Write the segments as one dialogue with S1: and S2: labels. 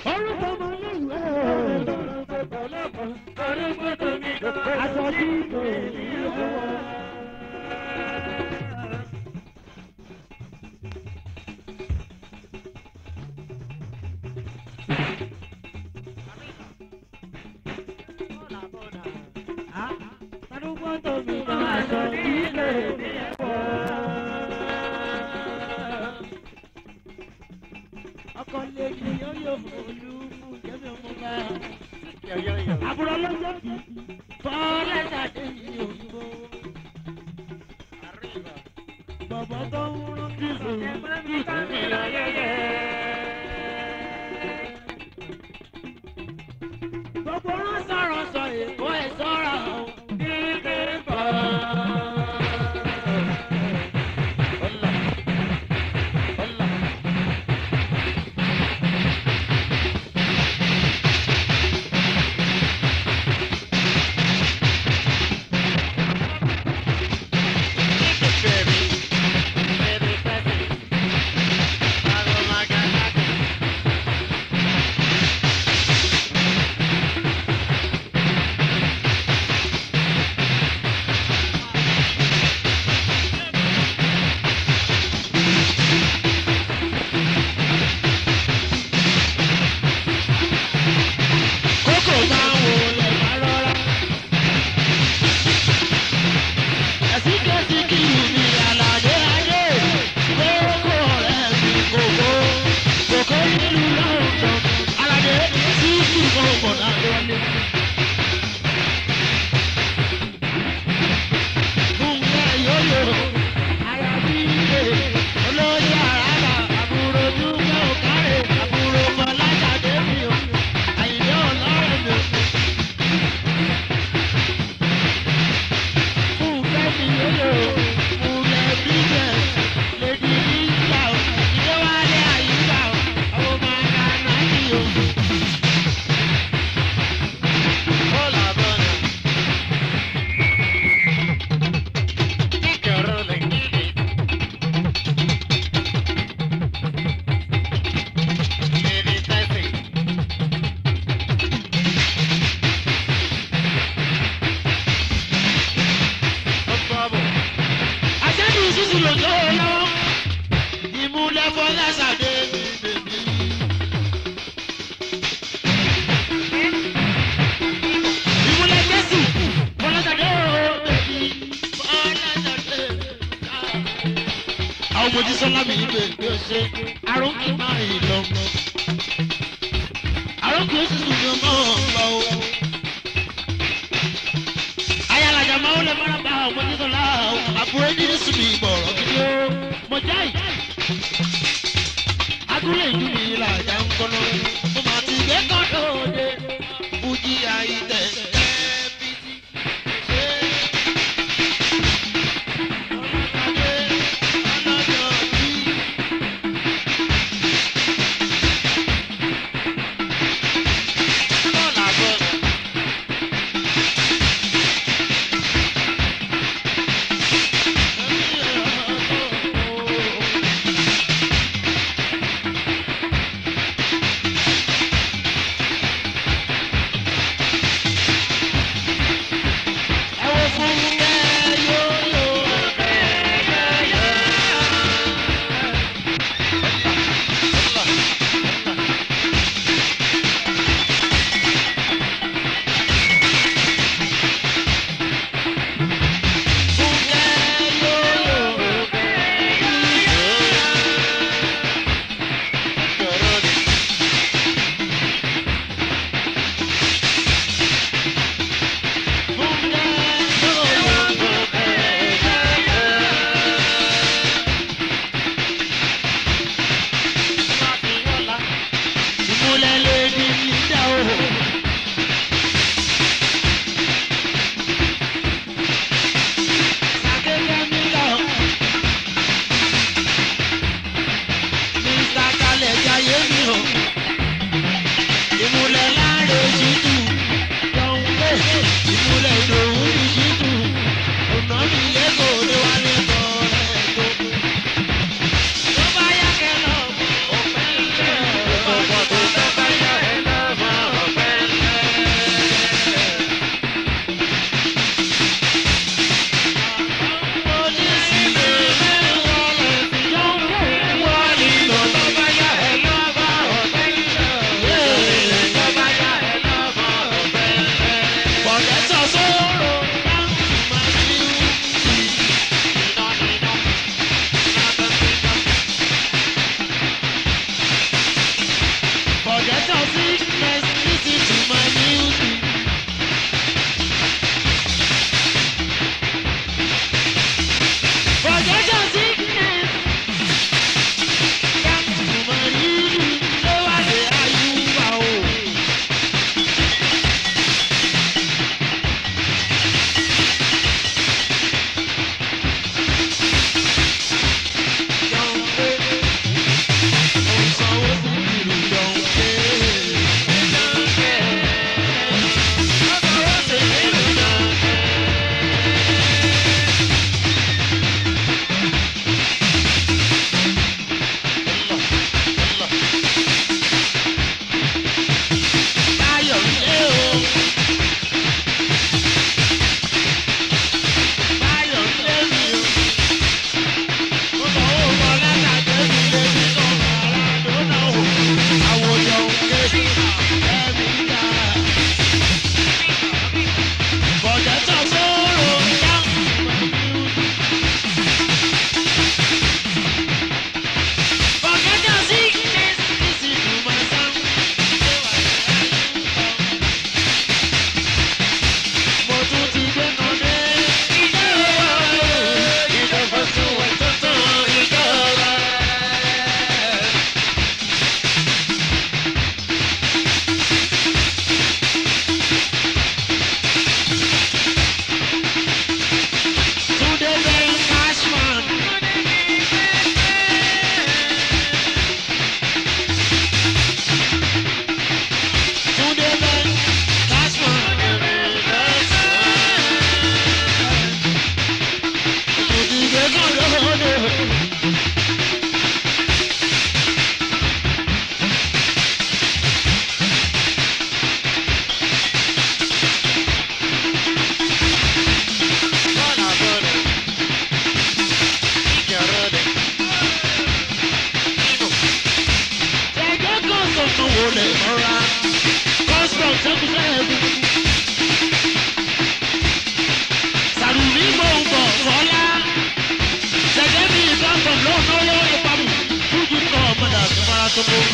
S1: Orúkọ ọmọ ilé ìwé. Aṣọ tí kò ní ìwé. Àbúrò lọ́jọ́ kì í fọ́lẹ́ jáde ní òyìnbó. Bàbá tó ń rán kí lòun kí tèmi lọ yẹyẹ. Gbogbo rán sọ̀rọ̀ sọ èkó ẹ̀ sọ́ra o. Dídé bọ̀. Mojísọ́lá mi ibè bí o ṣe arókè máa yìí lọ. Arókè òṣìṣẹ́ mi ọmọ ọ̀gbà o. Ayálajà máa ń lè mọ́ra bá Mojísọ́lá o. Àbúrò ní ní sùnmi ìbọ̀rọ̀ gidi o. Mọ̀já yìí. Agúlé ìlú mi làjà ń kọ́nà. Mo máa ti gbé kọ́ńtò òde. Fújì àìtẹ̀. wọlé ọ̀ra kọ́sítọ̀ ṣẹ́kùṣẹ́kù. sàrùmí gbòǹgbò fọlá ṣẹ̀gẹ́ mi ìbáfọ̀ lọ́wọ́ ìpamọ́ fújì kọ́ ọ̀mọdà tó fara tó kó.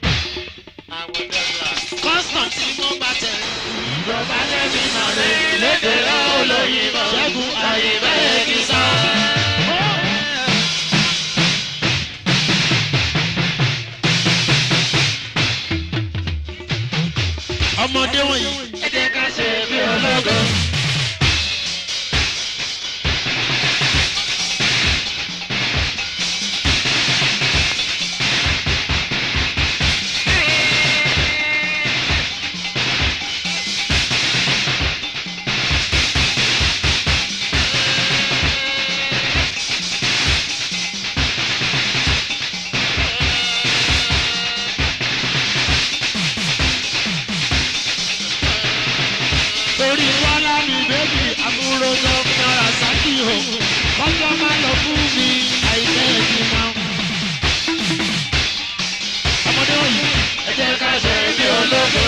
S1: kọ́sítọ̀ tí mo bá tẹ̀ ìjọba lẹ́mí náà lé lédè olóyìnbó ṣẹ́gun àyè bẹ́ẹ̀ kì í sá. ọmọdé wọ̀nyí ẹ jẹ́ ká ṣe bí ọlọ́gọ́. torí wàhálà mi bébì àbúrò gọ́fúnà rasaki o kọ́kọ́ máa lọ fún mi àìsẹ́ ìgbìmọ̀. ọmọdé wọ̀nyí ẹ jẹ́ ká ṣe bí ológun.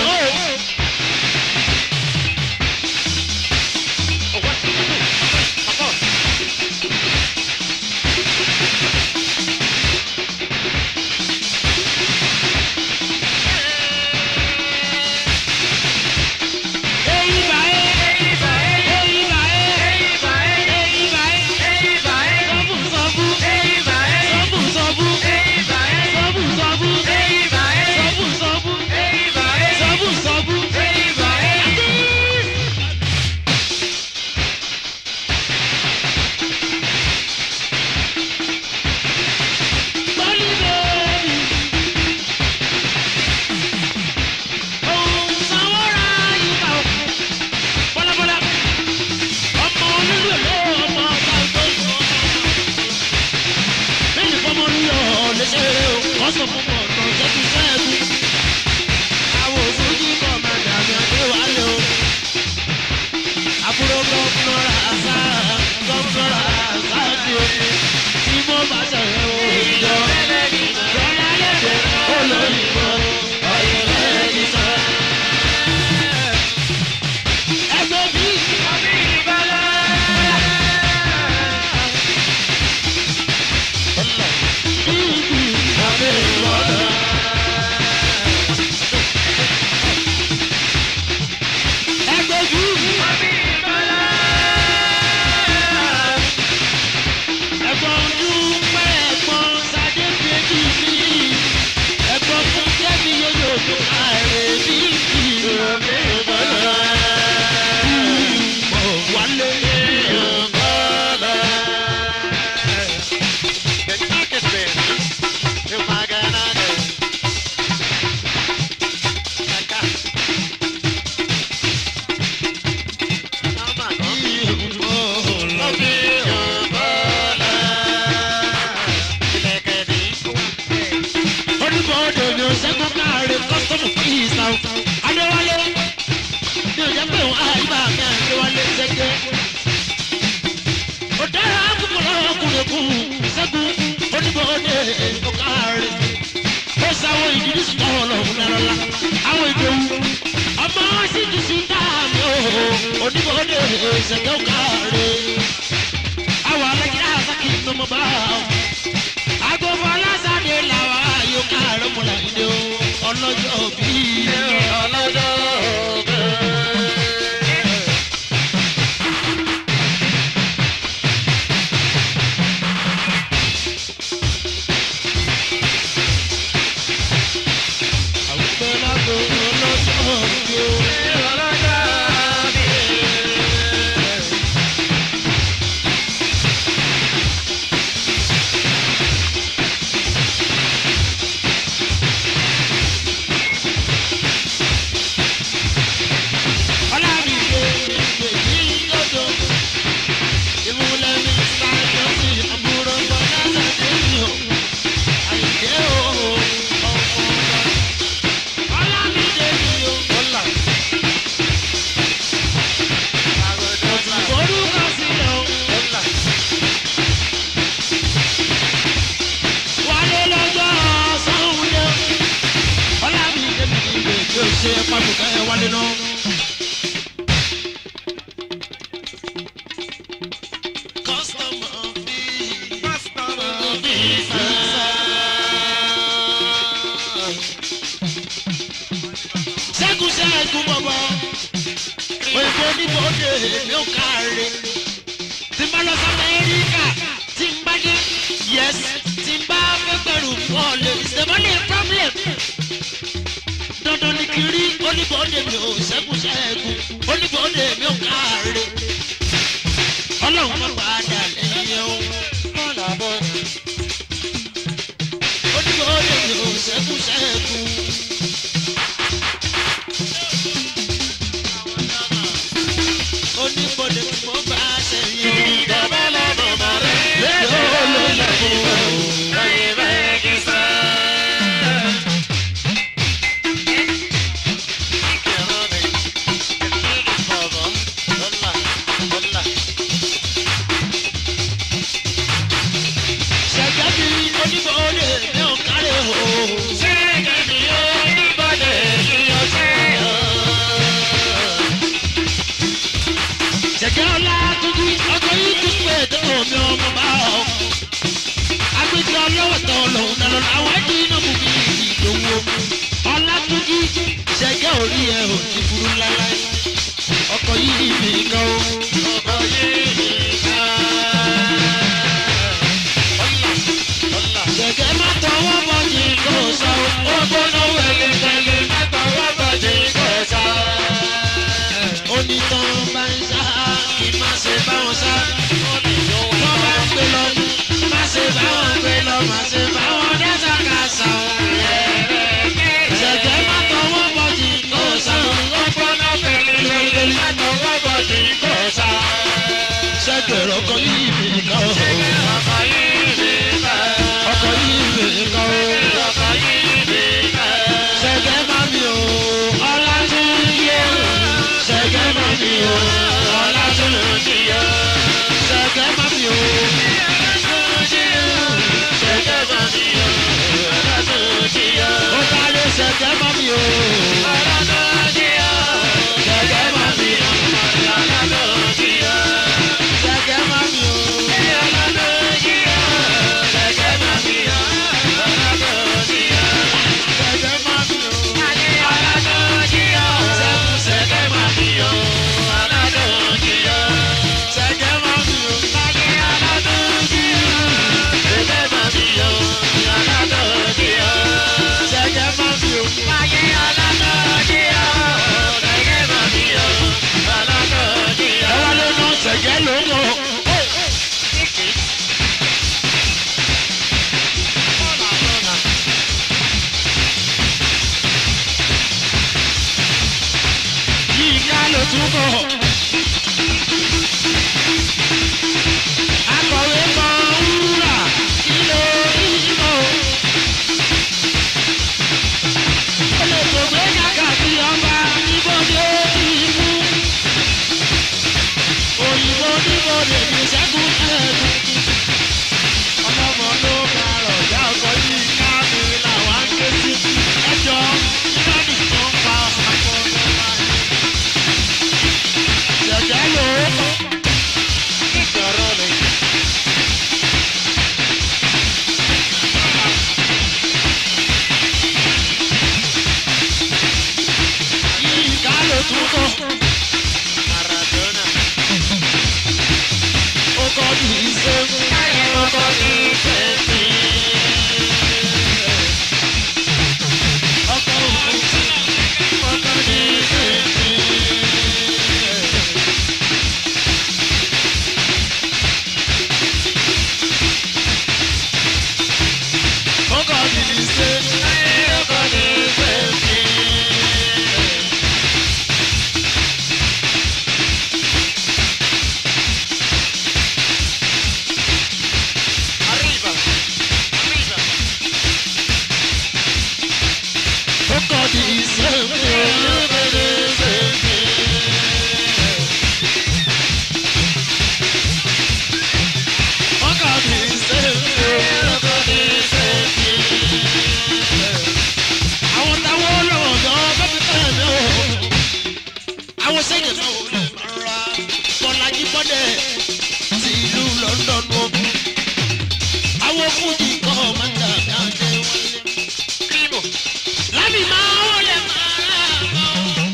S1: yóò ṣe pàbùkẹ́ wálé náà. Ṣẹ́gun bọ̀bọ̀ òyìnbó oníbòde mi ò káre tí n bá lọ sí Amẹ́ríkà tí n bá dé yes tí n bá fẹ́ gbẹ̀rù bọ́ọ̀lù ìṣèmọ́lẹ̀ problem dandan ni kiri oníbòde mi ò ṣẹ́gun oníbòde mi ò káre ọlọ́run má padà lẹ́yìn o oníbòde mi ò ṣẹ́gun. Oníbodè tí mo bá ṣe yín. Bàbá lọ́nà mọ̀rẹ́. Lẹ́yìn olóyè ìwé o. Lẹ́yìn bẹ́ẹ̀ kí sá. Ṣẹ̀jẹ̀ bí oníbodè mi ò kárẹ̀ o. Ṣẹ̀jẹ̀ bí oníbodè mi ò ṣe o. Ṣẹ̀jẹ̀ ọlá tuntun ọkọ̀ yìí tún pé tó omi ọmọ bá ọ. Agbèjì ọlọ́wọ́ tó lòun dáná àwọn ẹ̀dí iná mú mi ìdòwò. Ọlá tuntun ṣẹ̀jẹ̀ orí ẹ̀ ò ti burú láláì. Ọkọ̀ yìí mi gan o. Ọkọ̀ yìí mi gan. Ṣẹ̀jẹ̀ má tọwọ́ bọ̀ jí kò sọ. Ó gbóná wẹ̀lẹ̀wẹ̀lẹ̀ má tọwọ́ bọ̀ jí kò sọ. Onítàn bá ń sá kí má ṣe bá wọn sá. Wọ́n bá ń gbé lọ má ṣe bá wọn gbé lọ má ṣe bá wọn dẹ́sà ká sá o. Ṣẹ̀jẹ̀ má tọwọ́ bọ̀ jí kò sọ. Ó gbóná wẹ̀lẹ̀wẹ̀lẹ̀ má tọwọ́ bọ̀ jí kò sọ. Ṣẹ̀jẹ̀ ọkọ̀ yìí mi kàn ó. Ọkọ̀ yìí mi kàn ó. Ọkọ̀ yìí mi kàn ó. Ọkọ̀ yìí mi kàn ó. Ṣẹ̀jẹ̀ má mi o. Ọlá tún yé o. Ṣẹ̀jẹ̀ má mi o. Ọlá tún yé o. Ṣẹ̀jẹ̀ má mi o. Ṣẹ̀jẹ̀ má mi o. Ọlá tún yé o. Ó parí ṣẹ̀jẹ̀ má mi o. Ọlá tún yé o. Ṣẹ̀jẹ̀ má mi o. Ọlá tún yé o. Ṣẹ̀jẹ̀ má mi o. Ọlá tún yé o. Ṣẹ̀jẹ̀ má mi o. Ọlá tún yé o. Ṣẹ̀jẹ̀ má mi o. Ọlá tún yé o. Ṣẹ̀jẹ̀ má mi o. Ọlá tún yé o. Ṣẹ̀jẹ̀ má mi o. Ọlá tún yé o. Ṣẹ̀jẹ̀ má mi o. Ọlá tún yé o. Ṣẹ̀jẹ̀ má mi o. Ọlá tún yé o. Ṣẹ̀jẹ̀ má mi o. Ọlá tún yé o. Ẹ wá lé náà ṣẹ̀jẹ̀ ló ń lọ. Yíká ló tún bọ̀. Akọ̀wé kan wúrà kí ló ìmọ̀. Ó lè gbògbé kàkà sí ọba níbodè ìmú. Òyìnbó níbodè ní ṣẹ́gun ẹ̀ẹ́dùn. Ọlọ́mọ ló máa rọ̀jà ọkọ̀ yìí ká mi làwọn ń ké sí. Ẹjọ́ ìrọ́lì tó ń pa àpò ọ̀dọ́ máa ń. Olúwọlé ti ìlú London o. Àwọn fújì kọ́ máa ń dà dáadé wọlé. Kílímù. Lámì máa wọlé máa rà bọ̀.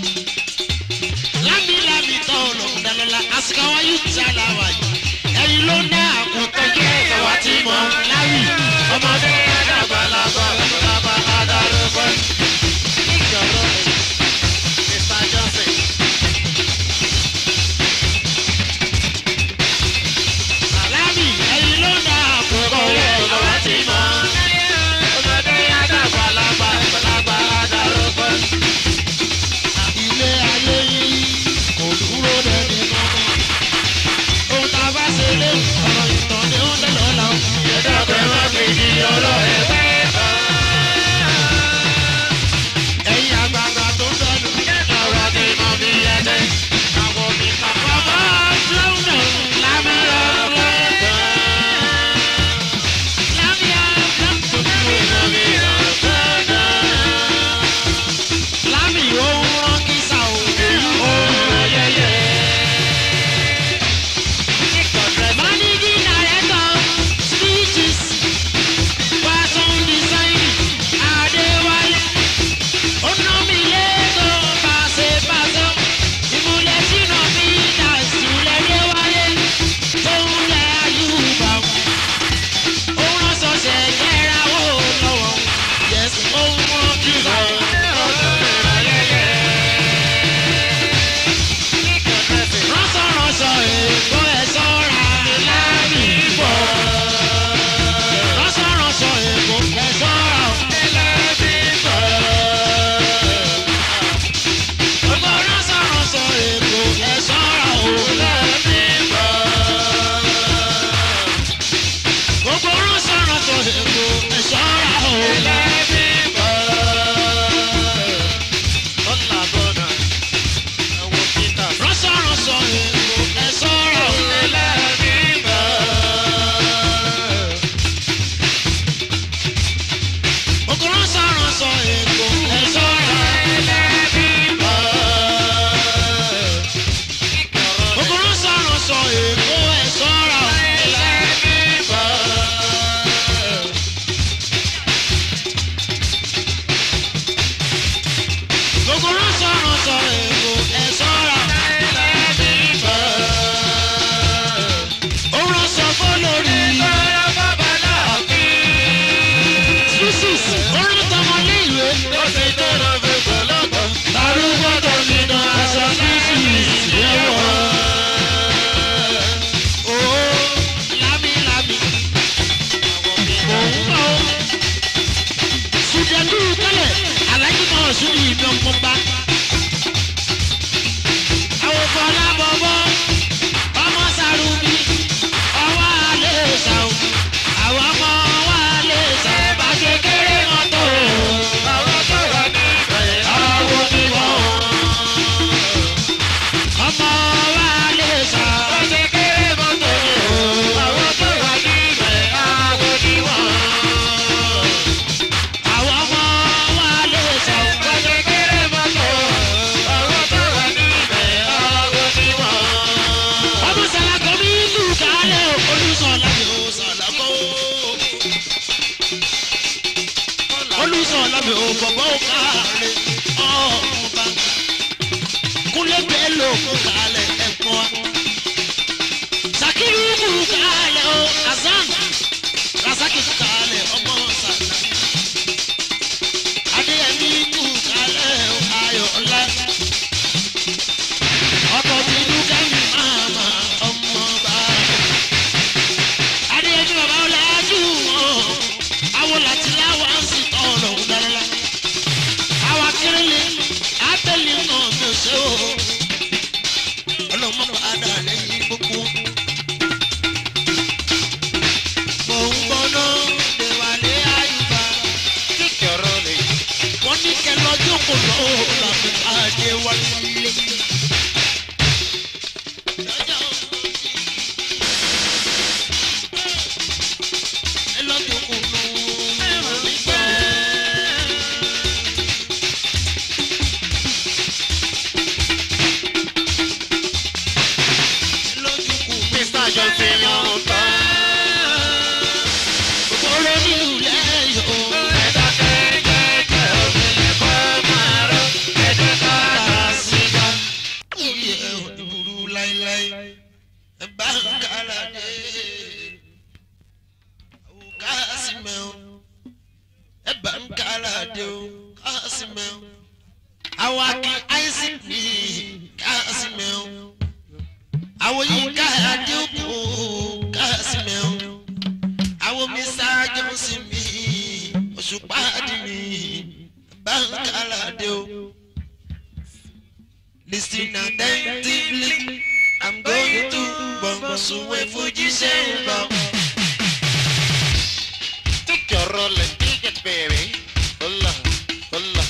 S1: Lámì tán lòun dalọ́lá. Àsìkò àwọn yóò ti àlàwà yìí. Ẹyin ló ń dá àkókò jẹ́ ìkọ̀wá tí mo ń láwì. Ọmọdé àgbàlagbà àgbàlagbà adarúgbó. Ìjọba Mr. Johnson. Lámì ẹyin ló ń dá àkókò jẹ́ ìkọ̀wá tí mo ń láwì. Ọmọdé àgbàlagbà àgbàlagbà adarúgbó. Ilé ayé yìí kò dúró dẹ́ni kankan. Ohun tá a bá ṣe lé ọ̀rọ̀ ìtàn ni ó ń tẹ̀lé ọ̀la. Ẹ̀dá ọ̀gbẹ́ máa fi di ọlọ́rẹ̀ pẹ́ bá. Ẹ̀yin àgbààgbà tó ń dọ́nu. Ọ̀rọ̀ tí mo fi ẹ̀dẹ́. Àwọn mi kàkọ́ bá lọ́nà lábẹ́ ọ̀rọ̀ ẹ̀dá. Lábẹ́ ọ̀rọ̀ tó ń bí mo fi ọ̀gbọ́dọ̀. Lábẹ́ òun rán kí sá òun òun ayẹyẹ. Managing director, speeches, fashion design, Adéwálé. Ó ná mi létò pàṣẹ-pàṣẹ. Ìmúlẹ̀ sínú mi dà sílẹ̀ Adéwálé. Tó ń lẹ Ayúbà. Ó rán sọ̀sẹ̀ yẹra wò lọ́wọ́. Yes, ó ń rán kí sọ. Ránṣọ èkó ẹ̀ sọ́ra láàmì bọ̀. Ránṣọ èkó ẹ̀ sọ́ra láàmì bọ̀. Gbogbo ránṣọ èkó ẹ̀ sọ́ra láàmì bọ̀. Gbogbo ránṣọ èkó ẹ̀ sọ́ra láàmì bọ̀. Ọ̀là bọ̀nà ẹ̀wọ̀n Peter. Ránṣọ èkó ẹ̀ sọ́ra láàmì bọ̀. Gbogbo ránṣọ èkó ẹ̀ sọ́ra láàmì bọ̀. Gbogbo ránṣọ èkó ẹ̀ sọ́ra láàmì bọ̀. Gbogbo ránṣọ èkó ẹ̀ sọ́ra láàmì bọ̀. Ó ránṣọ fọ́lórí. Species, ó rán tọmọlé ìwé. Ó ti tó lọ fi gbọ̀lọ́gbọ̀. Arúgbó tó fi dán aṣọ species yẹn wọ̀. Ó lámì. Òun bọ̀ ó. Sùdẹ̀kù tẹ́lẹ̀, alájí mọ̀ ọ̀ṣun ní ìbí ọkọ̀ bá. Àwọn fọlá bọ̀bọ̀, ọmọ Sàrùmí, ọwọ́ alẹ́ ṣàwọn. Àwọn ọmọ wa lè ṣe bá ṣe kéré wọn tó. Àwọn tó wà níbẹ̀ àwọn ni wọ́n. Ọmọ wa lè ṣe bá ṣe kéré wọn tó. Àwọn tó wà níbẹ̀ àwọn ni wọ́n. Àwọn ọmọ wa lè ṣe bá ṣe kéré wọn tó. Àwọn tó wà níbẹ̀ àwọn ni wọ́n. Ọmọ Sàlàkọ́ mi lù kálẹ̀ Olùsọ̀lá mi ò Sàlàkọ́. Olùsọ̀lá mi ò bọ̀bọ̀ kálẹ̀ ọba. Kúnlé Bello kú kálẹ̀ ẹ̀pọ̀. Sakiru kú kálẹ̀ o Azan. Rasaki kú kálẹ̀ ọmọ Sàlà. Adéyẹmí kú kálẹ̀ o Ayọ̀ọ́lá. Ọkọ̀ bínú kẹ́mi máma ọmọ bá. Adéyẹmí bàbá ọ̀làjú wọn. Àwọn láti láwọn á sì tọ́ ọlọ́run dára. Àwọn akérèlé abẹ́lé náà mi ò ṣe o. Ọlọ́mọ padà lẹ́yìn gbogbo. Mò ń gbọ́ná Déwálé Ayúbà. Wọ́n ní kẹ́ lọ́jọ́ kò lọ́wọ́ làbí Adéwálé. Lọ́jọ́ kò lọ́wọ́ nígbà. Lọ́jọ́ kò
S2: Awaki Isaac me, Casimel. Our Yinka Aduku, Casimel. Our Miss Johnson me, Oshupadi me, Bankalado. Listen attentively, I'm going to Bongosuwe Fuji Sheba.
S1: Take your role and take it, baby. Hola, hola.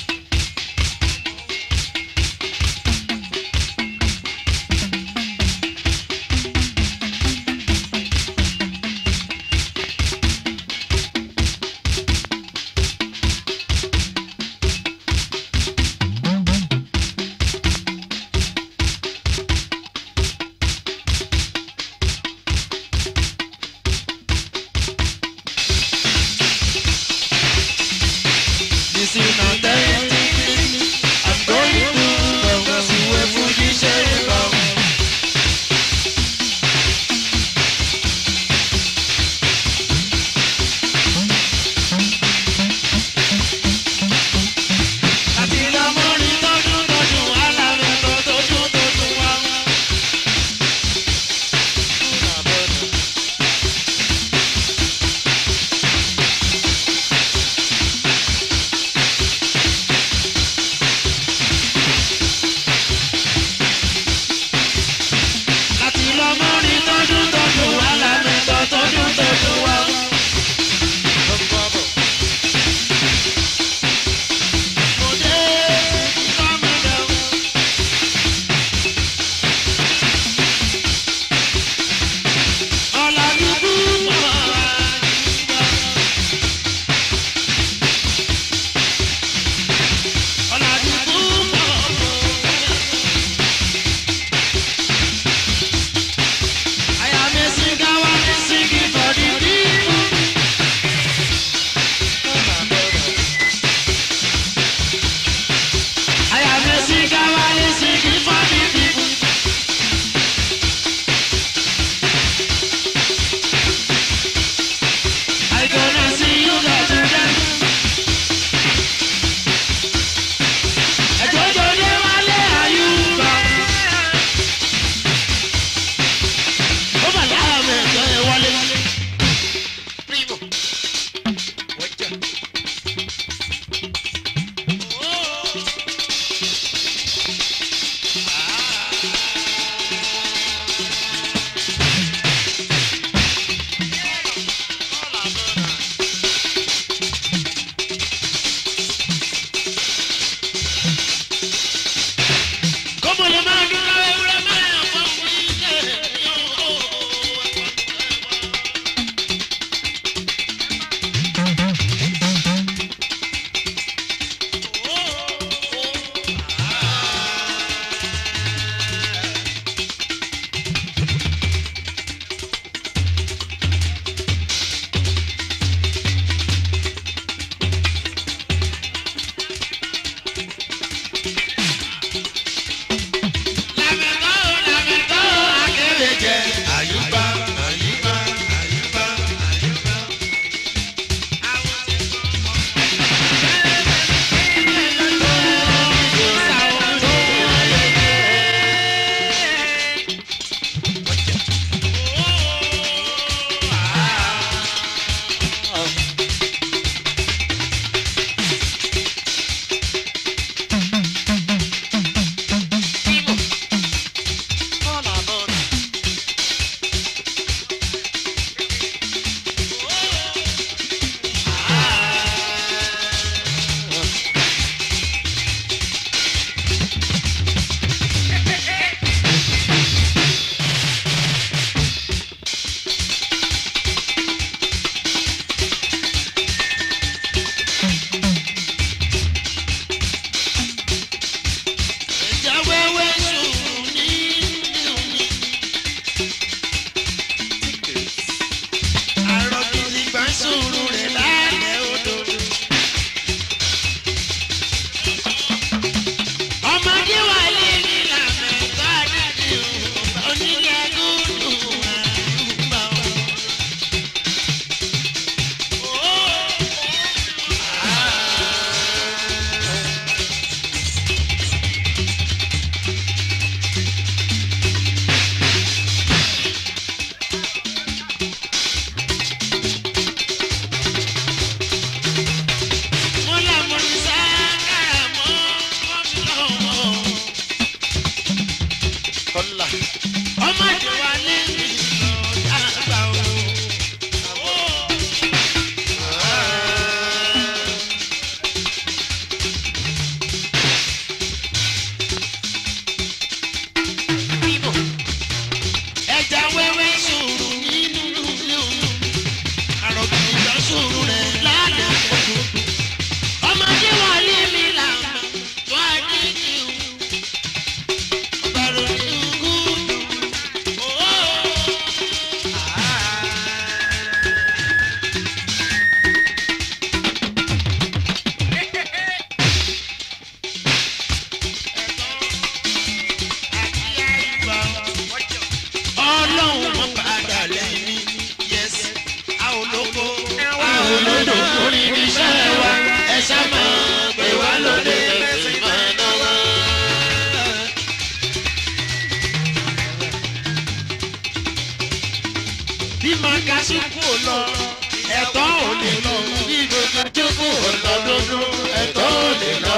S2: ṣubú lọ ẹ̀tọ́ ò lè lọ bí gbogbo ṣubú lọ dodo ẹ̀tọ́ ò lè lọ.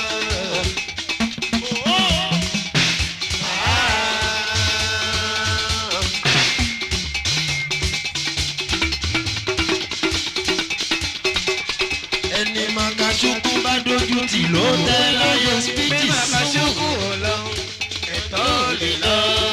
S2: ẹni màkàṣukú bá dojú tì ló tẹ́ láyé speeches.
S1: màkàṣukú lọ ẹ̀tọ́ ò lè lọ.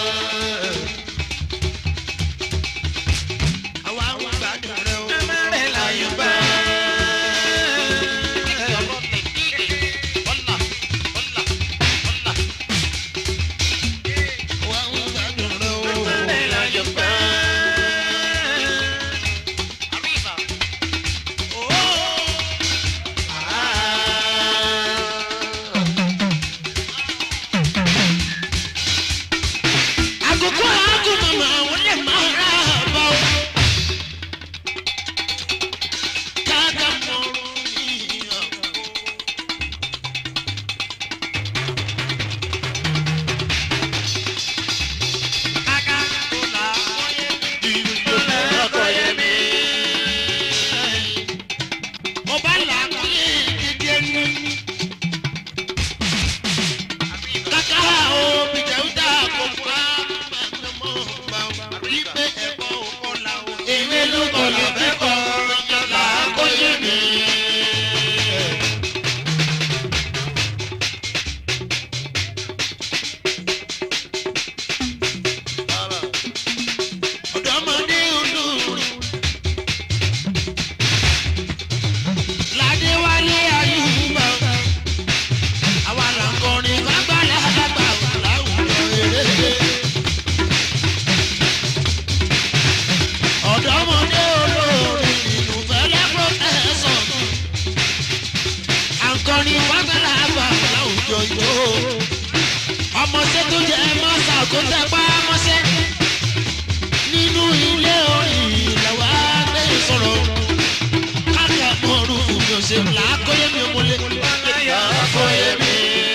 S1: ọmọọṣẹ́ tó jẹ́ mọ́sà kó tẹ́pá mọ́ṣẹ́ nínú ilé orin làwa gbé sọ̀rọ̀ káàkiri àmọ́rù mi ò ṣe làákóyè mi ò mọ́lẹ̀ làákóyè mi.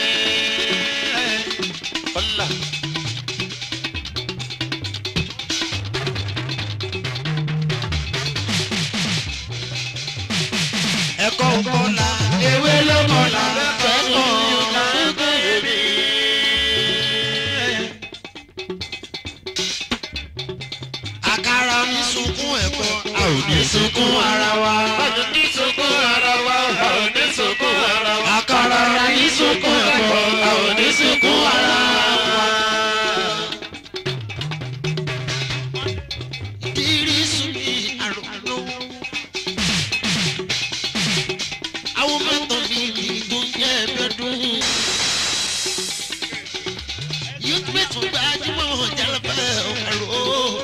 S1: ẹ̀kọ́ kọ́lá ewé ló kọ́lá fẹ́kọ̀ọ́. àkàrà ní sunkún ẹ̀kọ́ a ò ní sunkún ara wa. a ò ní sunkún ara wa. a ò ní sunkún ara wa.
S2: àkàrà ní sunkún ẹ̀kọ́ a ò ní sunkún ara wa. ìrísí mi àròló. àwọn mẹ́tọ̀ mi tó ń jẹ́ ẹ̀bẹ̀dùn. yóò gbé tó gbajúmọ̀ jálẹ̀bẹ̀ àrò.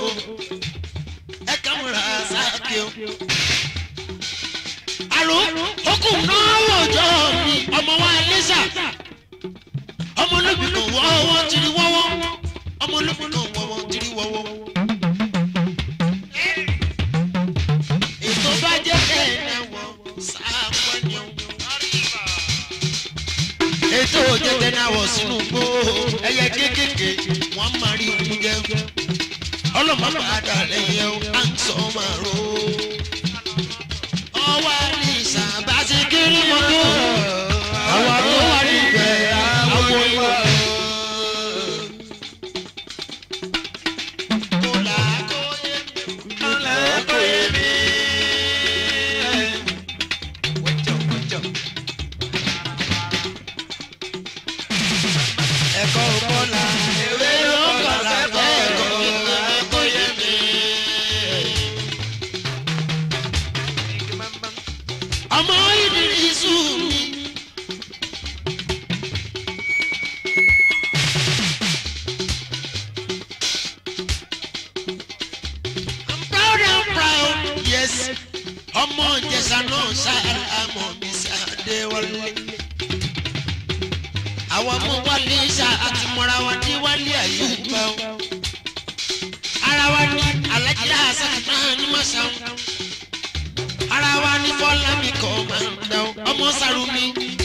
S2: àrò okùn náà wòjọ́ mi ọmọ wa lẹ́sà ọmọ olóbì kan wọ́wọ́ tìrí wọ́wọ́ ọmọ olóbì kan wọ́wọ́ tìrí wọ́wọ́. ètò bá jẹ́ ẹ̀ẹ́dẹ̀wọ̀ sáàpọ̀nyọ̀ ètò jẹ́jẹ́ náà wọ̀ sínú gbó ẹyẹ kéékèèké wọ́n máa rí ikú jẹ́ ọlọ́mọ padà lẹ́yìn ẹ̀ à ń sọ máa ro. ọwọ́ ní ìsàbà ti kiri mọ́tò àwọn tó wà níbẹ̀ àwọn ìwà. kọ́lá kóyè mi. ẹ̀kọ́ kọ́lá ewé ló kọ́lá fẹ́ẹ̀kọ́. ọmọ ìdírísù mi. I'm proud, yes. ọmọ ìjẹsà náà ṣàlámọ mi ṣàdé wọlé. àwọn ọmọ wálé ṣá àti mọ́ra wa ní wálé àyùbá o. ara wa ní alájà àṣàkà ní màṣáwọn. ara wa ní fọlá mi kọ́ máa ń dá o. ọmọ Sàrùmí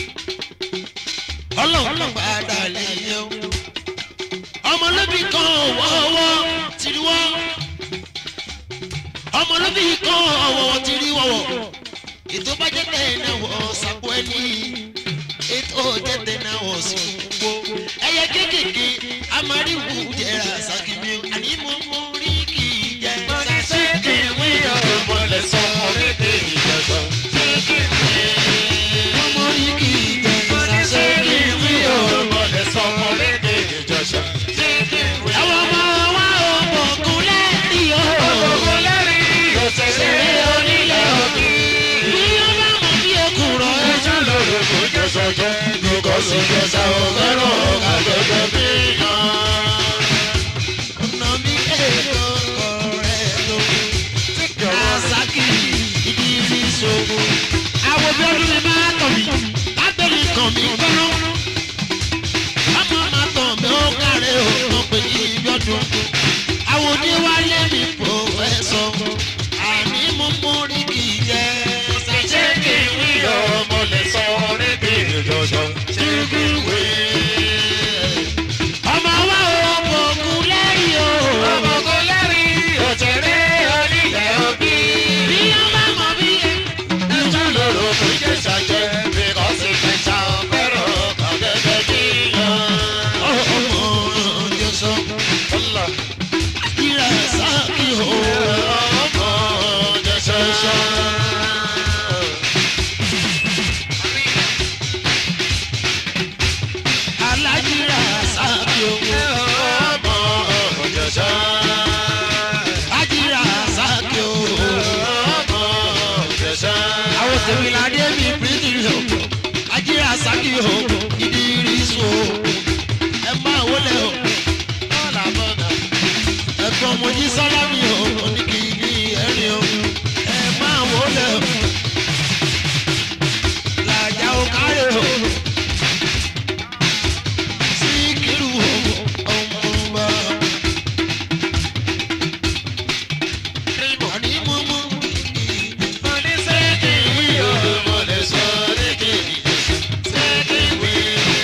S2: ọlọ́run ló padà lè yẹ o. ọmọ lóbi kan wọ́wọ́ tìrìwọ́ ọmọ ló bí kọ́ ọ̀wọ̀ ti rí wọ̀wọ̀ ètò bá jẹ́ tẹ̀ náà wọ̀ sàpò ẹni ètò jẹ́ tẹ̀ náà wọ̀ sí gbogbo ẹyẹ kéékèèké amáríwú jẹrà sàkíní àní mo mú rí kì í jẹ sàṣẹ́kì wí ọmọ lẹ̀ sọ ọmọ lédè ìjọba ṣẹ́kì wí ọmọ rí kì í jẹ sàṣẹ́kì wí ọmọ lẹ̀ sọ ọmọ lédè ìjọba ṣẹ́kì wí. àwọn ọmọ wa ò bọ̀kún lẹ́rìí o bọ̀kún lẹ́rìí o ṣẹ̀ṣẹ̀ onílẹ̀ òbí. bí ó bá mú bí ekùrọ̀ ẹjọ́ lóore kò jẹ́ sọ́jọ́ lóko sí jẹ́sà ọ̀gẹ́rọ̀ àgbẹ̀gbẹ̀ bí yan. ọ̀nà mi èèyàn kọ̀ọ̀rẹ́ ló Rasaki ìdírí ìṣòro. àwọn bí ọdún mi máa tọ̀ mí lábẹ́rẹ́ kàn mí kọ́nà. ọmọ máa tọ̀ mí ó kárẹ̀ ó pè ní ibi ọdún. àwọn oníwálé mi pòfẹ́sọ̀ àní mo mórí kì í jẹ́. ṣe kí n wí ọmọ lè sọ níbi ìjọjọ ṣe kí n wí. ọmọ wa ò bọ̀kún lẹ́rìí o. bọ̀kún lẹ́rìí òṣèré onílẹ̀ òbí. bí wọ́n bá mọ bí ẹjọ́ lòrò kò jẹ́ ṣàjẹ́ bí kò sí fẹ̀ṣà ọ̀pẹ̀rọ̀ kọ̀gẹ́gẹ́ bí yan. ọmọ ọjọ́ sọ ìrà sáàkì o. ọmọ ọjọ́ sọ. Alájírà sáàkì o. ọmọ ọjọ́ sọ. Ajíra sáàkì o. ọmọ ọjọ́ sọ. àwọn tèmi ládé mi pírítì o. Ajíra sáàkì o. Ìdírísù o. ẹ máa wọlé o. ẹ̀gbọ́n mojí sálámì o. oníkìní ẹ̀rín o. ẹ máa wọlé o. làjà o kárẹ̀ o. Síkírù o. ọmọ ọba. àní mo mú oníṣẹ́kì wí o. mo lè sọ oníkì ṣẹ́kì wí.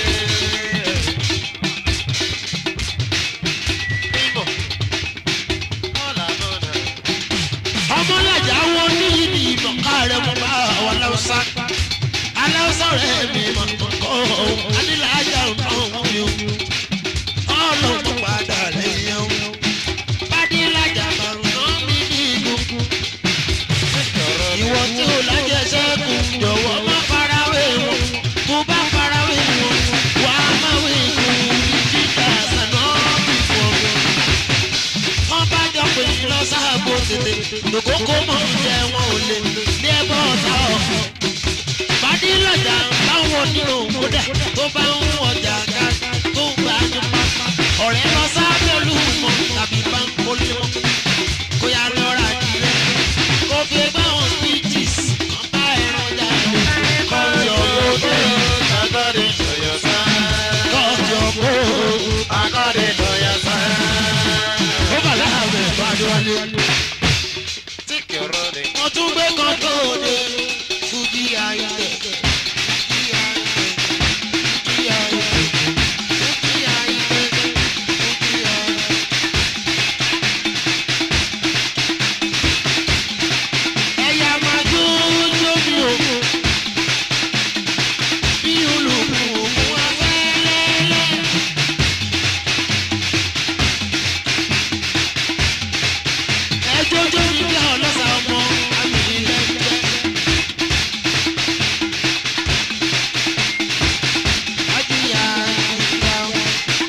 S2: ọmọlájà wo ní ibi ìmọ̀ káàrẹ̀ mo bá àwọn aláwùsá aláwùsá rẹ̀ mi mọ̀ kọ́ adílájà ọ̀hún mi o ọlọ́run tó padà lẹ́yìn o bádílájà màrún mi ní ìgbógun ìwọ tí o lájẹ sẹ́kù jọ̀wọ́ má farawé wọn tó bá farawé wọn wà á má wé ikú jíjà sànà fífọ́ wọn bá jọ pé lọ sáàbò tètè lòkókó mọ̀ ń jẹ wọn ò lè ní ẹbọ ọ̀tá ọ̀fọ̀ bádílájà báwọn onírò kódà tó bá ń ọjà ká tó gbà ní pápá ọ̀rẹ́ lọ sábẹ́lú mọ́ tàbí bá ń kólé mọ́ kó yá lọ́ra jíire kó fi báwọn speeches kan bá ẹran jáde kọ́ọ̀tì ọ̀gbọ́dé àgọ́dé ṣọyọ̀sá kọ́ọ̀tì ọ̀gbọ́dé àgọ́dé ṣọyọ̀sá. ó bà láàbẹ̀ fàdúrálé mo tún gbé kan tó dé fújì ayílẹ̀. ẹ̀yà máa jó jó mi o bí olùkùnkùn afẹ́lẹ́lẹ́. ẹjọ́ jó mi bí ọlọ́sà ọmọ àmì ilẹ̀ ń jẹ́. Ajíyà ìgbà wọn.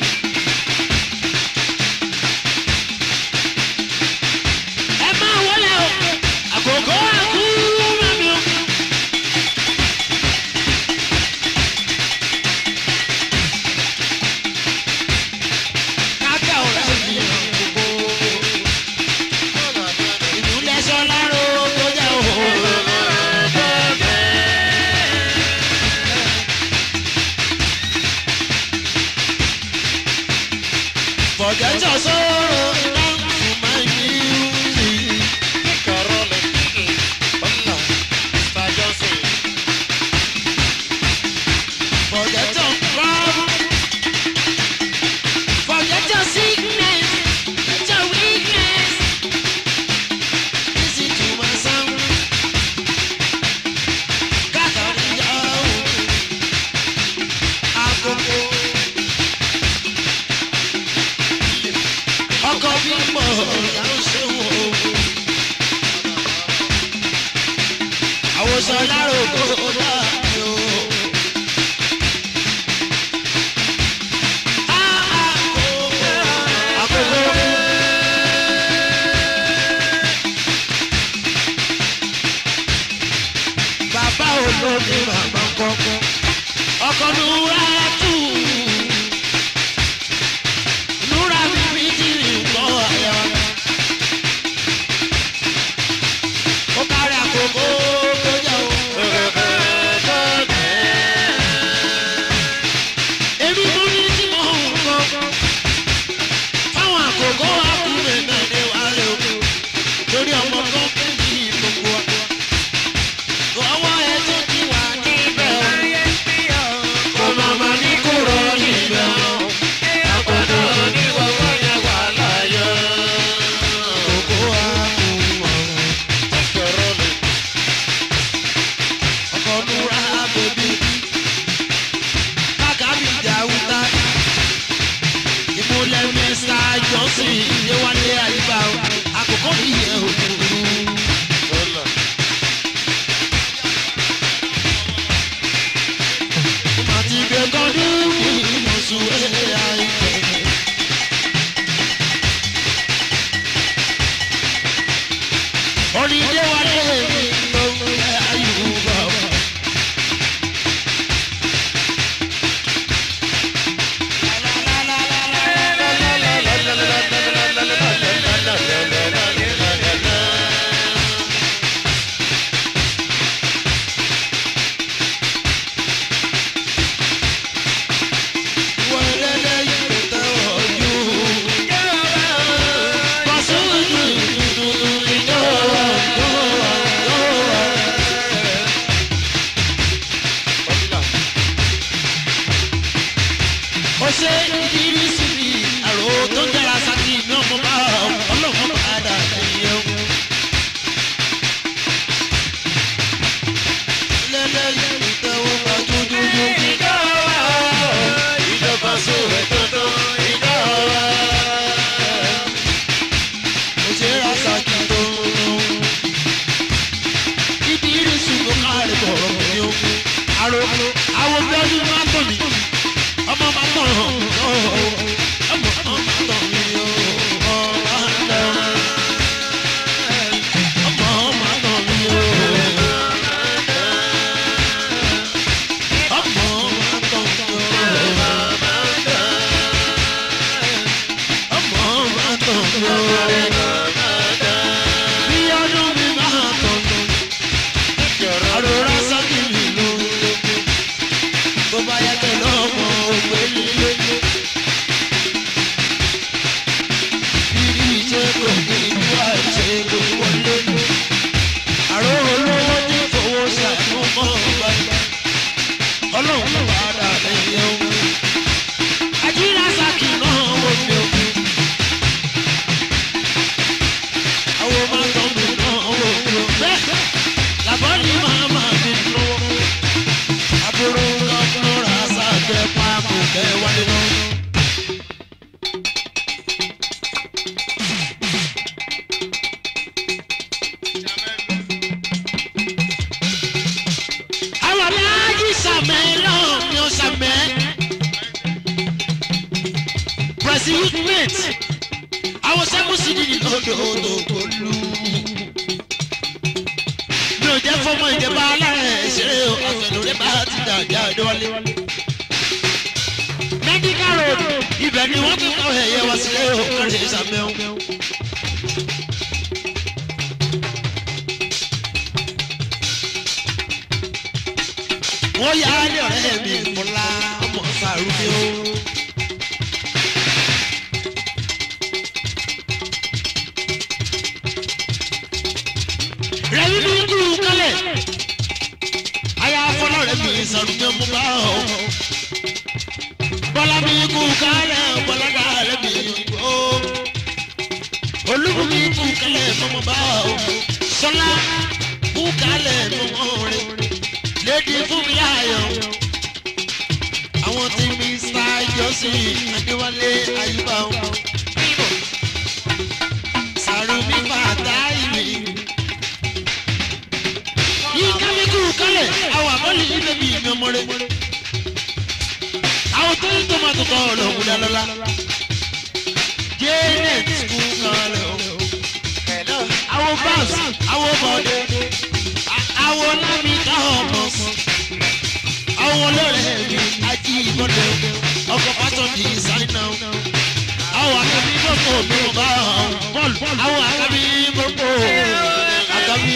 S2: ẹ máa wọlé o àkókò àkú mami o. kájà ọ̀rẹ́ mi gbogbo ìlú lẹ́sọ̀ láró tó jẹ́ òhò. Forget your sorrow, come to my music. Forget your problem, forget your sickness, forget your weakness. This is bí mọ̀ ìyá ń ṣe wò. Àwòsàn lárògbò láàyò. Bàbá olómi bàbá kọ́kọ́ ọkọ̀ nura tù nura bíbí kiri nǹkan àyà ó kárí àkókò tó jẹ́ o. Èmi mú ní tí mo ń kọ́ fáwọn àkókò àkúrẹ́ náà ní wàhálà òkú lórí ọmọ kan fún mi gbogbo wa. Ọwọ́ ẹ tó ti wà níbẹ̀ o. Kò màmá ní kúrò níbẹ̀ o. Àpàdé oníwọ̀wọ́ yẹn wà láyọ̀. Kòkó àkùnwọ̀ ọ̀kẹ́rọ̀ lè. Ọkọ̀ nura bèbí. Bákàbí Dáúdà. Ìmúlẹ̀ Mr. Johnson Déwálé Àyíbá o. Àkókò nìyẹn o. Onídé wa lé mi ló ń bẹ Ayúbà. Ṣé ìdírí sí mi àrò tó ń dára sákì ní ọmọ bá ọlọ́mọ padà lẹ́yìn o. Lẹ́lẹ́yìn ìtẹ̀wọ́ bá dúdú ìjọba ìjọba sóòrè dandan ìjọba. Mo ṣe ra sákì tó ń lọ. Ìdírí sí mi káàrí bọ̀rọ̀ mi o. Àrò àwọn bí ọdún máa ń tọ̀ mí. Ọmọ máa tọ̀ ọmọ tọ̀ mí o. Ọmọ máa tọ̀ mí o. Ọmọ máa tọ̀ mí o. Ọmọ máa tọ̀ mí o. Bí ọdún mi máa tọ̀ mí. Àròrá sákì mi ló ń lé. Bó bá yẹ kẹ́ lọ́mọ ògbé nílé. Bírí ìṣe kò ní ìlú àìṣe kò wọlé. Àrò olówó ní fowó ṣàtúmọ̀ bàbá. Ọlọ́run ló padà lẹ́yìn ohun. Àjíra sákì náà wò mí òkú. Àwọn máa tọ́ mi náà wò mí òkú. Bẹ́ẹ̀ làbọ́ ní màmá mi lọ́wọ́. Àbúrò lọ́kùnrin àṣàkẹ́ pákó kẹ́ wálé lọ. Àwọn aláàjì sàmẹ́ náà ni ó sàmẹ́. Brazil youth mate. Àwọn sẹ́kù sí ní lọ́dọ̀ òdòdó. Mi ò jẹ́ fọmọ ìjẹba alárẹ̀ ìṣeré àfẹnurẹ́ bá ti dàjà ìdọ́wálé. Medical road ibẹ̀ ni wọ́n ti kọ́ ẹ̀yẹ wá sílé òkèrè ìsàmẹ́wọ̀n. Wọ́n yà á ní ọ̀rẹ́ mi Fọlá ọmọ Sàrúbí o. Rẹ̀mí ní kúrú kálẹ̀. Aya Fọlá rẹ̀ mi Sàrúbí ọmọ bá ọ. Bọ́lá mi kú kálẹ̀ Bọ́lá kálẹ̀ mi o. Olúbu mi kú kálẹ̀ mọ́mọ́ bá ọ. Sọlá kú kálẹ̀ mọ́mọ́ rẹ̀. Lédi fún mi láàyò. Àwọn tí Mr. Johnson Adéwálé Àyíbá o. tó tọ́ lòun lálọ́lá. Janet kú kalẹ̀ o. Àwọn báàs, àwọn bọ̀dé, àwọn lámì káwọn mọ̀. Àwọn olóòrè mi ají ìbọ̀dé, ọkọ̀ fashion designer. Àwọn àkàbí gbogbo mi ò bá bọ́ọ̀lù. Àwọn àkàbí gbogbo àkàbí.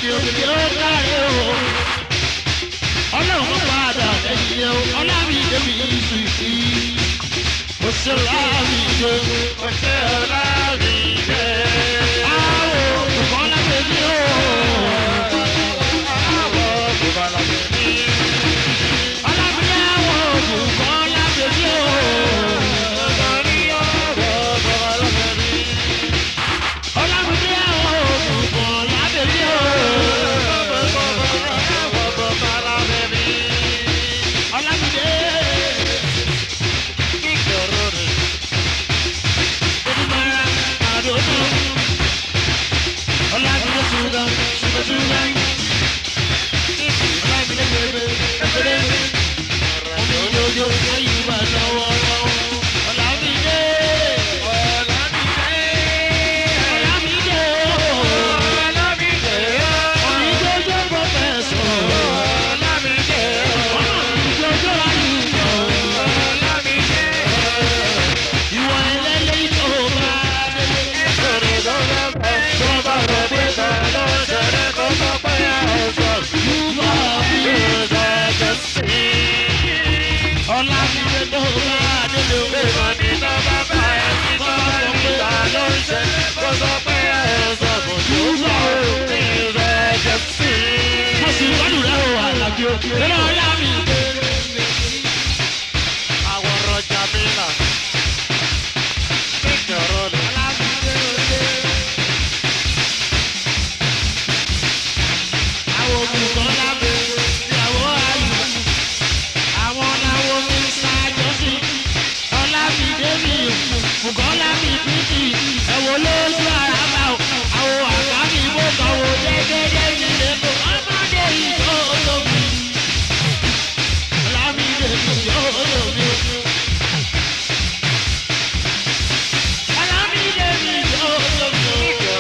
S2: èmi ò fi ó kárí o. Ọlọ́run mọ́ padà lẹ́yìn o. Ọlámídé mi sùìtì. Ó ṣe Ọlámídé.
S1: Ó ṣe Ọlámídé.
S2: Àwọn Bùkọ́lá bèbí o.
S1: Àwọn Bùkọ́lá bèbí.
S2: Ọlámídé àwọn Bùkọ́lá bèbí o. Ọlámídé àwọn Bùkọ́lá bèbí o. Ọlámídé. Odúmọ̀ra àdókò. Ọlámídé ṣúgà ṣúgà. Ọlámídé bèbè bèbè. Omi jojo ayé wà lọ́wọ́. Ọlámídé. Ọlámídé o. Omi jojo pọfẹsọ. Omi jojo ayúbọ. Ìwọ ẹlẹ́lẹ́ tó bá délé. Yúbọ mi. Ọlámídé tó bá délé. Mo sì gbọ́dọ̀ rẹ̀ o àlàbí o. Lọ́la Ọlámídé. Ọlámídé òde. Àwọn Bùkọ́lá bèbè ìyàwó ayò. Àwọn làwọn mi ṣàjọsìn. Ọlámídé mi o. Bùkọ́lá mi títì. Ẹ̀wọ̀n lójú ara bá o. Àwọn àgbà mi bó kàn wò dégédé mi lè kó. Ọmọdé yìí tó lómi. Ọlámídé mi tó lómi. Ọlámídé mi tó lómi.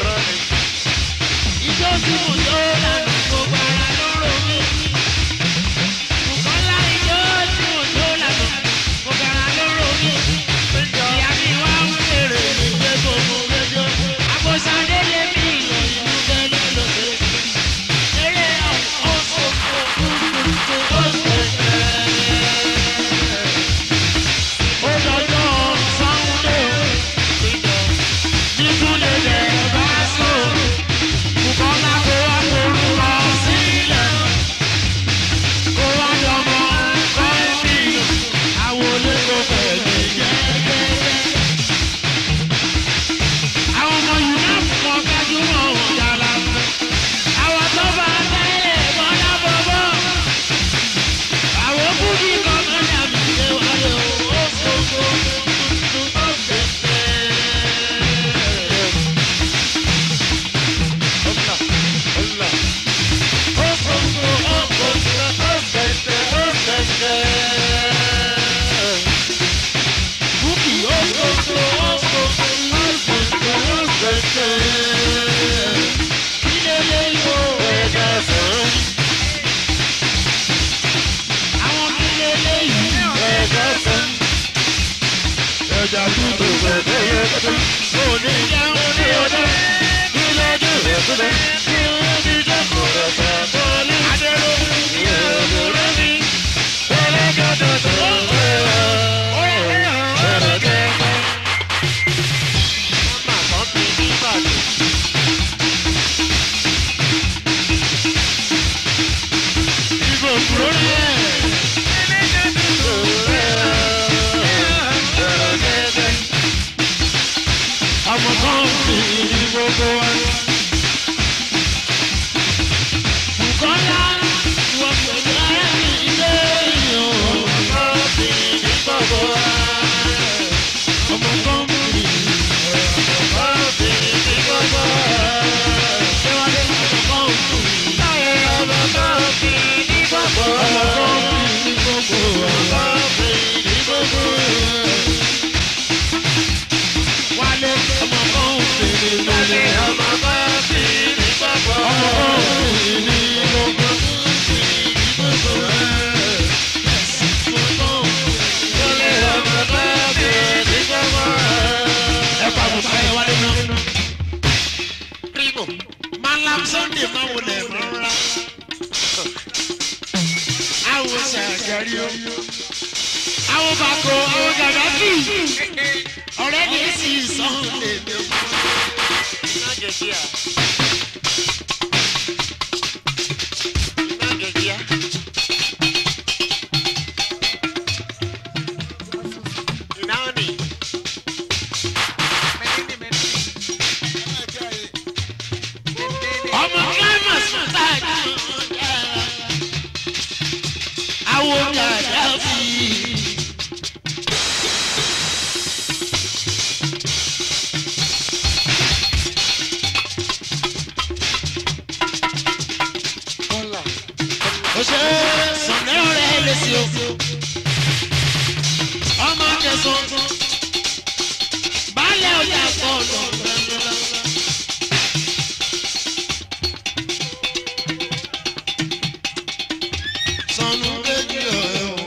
S2: Ìjọ tí mo jó lánàá gbogbo ara ló rò mí. Bùkọ́lá ìjọ tí mo jó lánàá gbogbo ara ló rò mí. Ìyá mi wá ń bèrè ní pé gbogbo gbẹjọ. Àbòsàdé lè mí ìlọ ìlú bẹ́ẹ̀ lọ́sẹ̀. Eré ọ̀sọ̀kọ̀ kúkúrú ó ṣẹ̀ṣẹ̀. Ó dọjọ́ Sunday nítorí lè bá sùn. Bùkọ́lá kó wá forúkọ sílẹ̀. Kó wá dọmọ kọ́ńtì. Àwọn olóko pẹ̀lú jẹ́gẹ́dẹ́. Àwọn ọmọ yúnáàpù kan gbajúmọ̀ wọn dára. Àwọn tó bá tẹ́lẹ̀ bọ́lá bọ́bọ́. Àwọn kúkì kan máa dàbí ṣe wáyé owó gbogbo tuntun tó ṣẹ̀ṣẹ̀. Kúkì ó gbogbo ilé lè yó. Àwọn kí lè lè yí.
S1: Ẹja tútù pẹ̀lú ẹ̀kọ́.
S2: Òní jẹun ní ọdún.
S1: Kí lójú rẹ̀ sílẹ̀?
S2: Kí wọ́n fi jẹ́ kó rẹ̀ fẹ́ bọ́ọ̀lì. Adéró ìyá òdòdó mi.
S1: Ẹlẹ́gẹ̀dẹ̀ tó ń bẹ̀ ọ́. Ẹlẹ́gẹ̀dẹ̀. Màmá kan fi ní bàtí.
S2: Ìbò kúrò rẹ̀. Ọmọ kan fi gbogbo wa. Malam Sunday máa wọlé rọra. Àwọn ṣàgàrí o. Àwọn bàkó àwọn gàdákì. Ọ̀rẹ́ ní sì Sunday mi.
S1: Iná jẹ̀jẹ̀ à. Iná jẹ̀jẹ̀ à. Iná ni.
S2: Ọmọ climax báyìí. Àwọn gàdákì. Oṣé sọ̀nẹ́rọ̀ rẹ̀ lè sí o. Ọmọ kẹsàn-án. Baálẹ̀ ọjà sọ̀rọ̀ gbẹ̀ngàn. Sọnù méjì ọ̀ẹ́ o.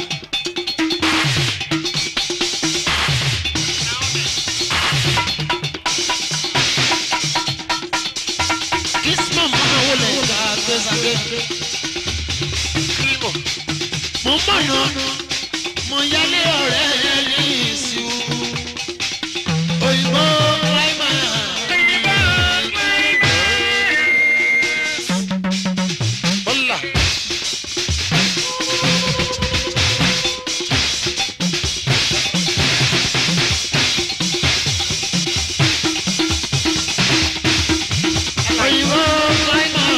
S2: Kìsìmọ̀ máa wọlé gbàgbé. Mo mọ̀nà mo yálé ọ̀rẹ́ ní ìsú òyìnbó láìmọ̀. Bọ́lá. Òyìnbó láìmọ̀.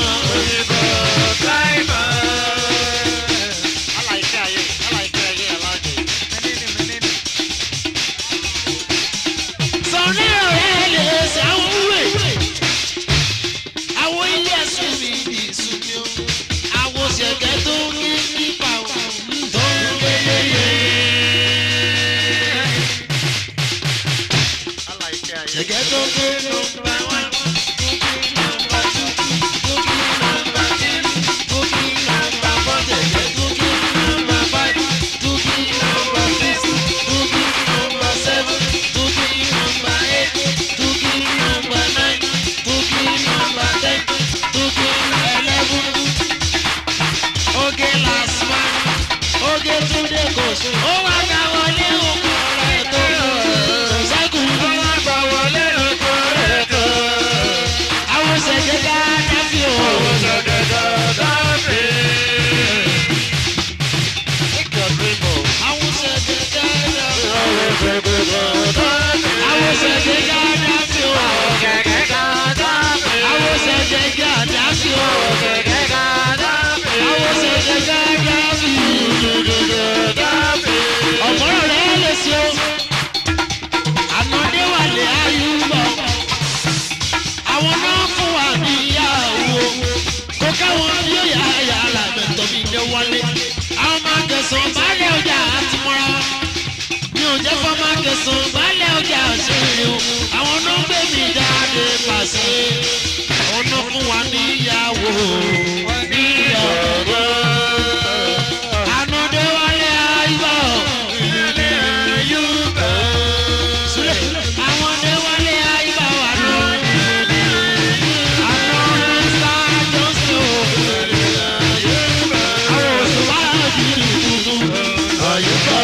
S2: Àwọn náà gbé mi jáde pàṣẹ, ọ̀nà fún wa níyàwó níyàwó. Ànàdé wálé ayọ̀ ilé Yorùbá. Àwọn dé wálé ayọ̀ àná. Àná Mr. Johnson. Àwọn oṣù wá jìnnì tuntun. Àyíká.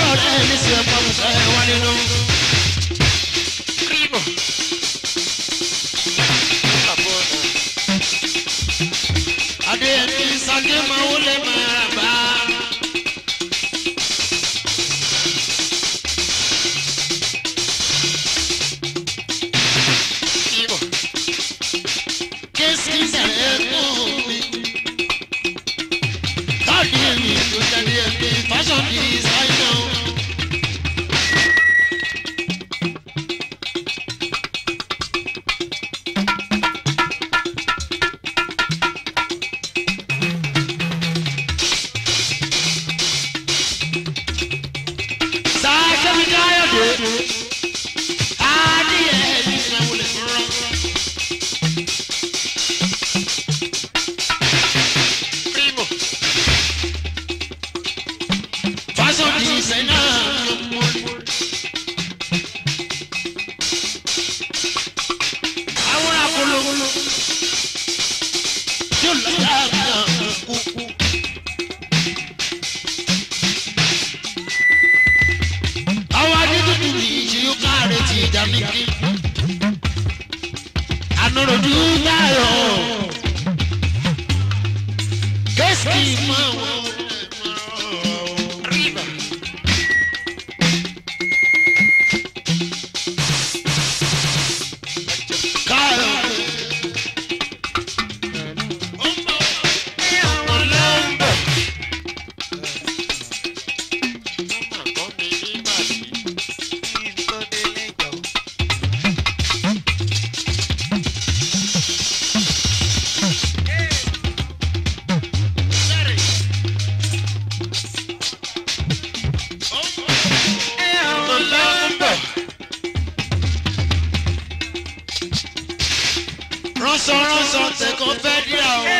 S2: ọ̀rẹ́ ní sí ọ̀pọ̀ ọ̀sẹ̀ wà nínú. Adéyẹmí Sàké máa wọlé máa bá. Kéésì sẹ̀rẹ̀ kú mi. Adéyẹmí tó jáde ẹ̀mí fashion designer. Ránṣọ tẹ̀kọ́ fẹ́ díà o.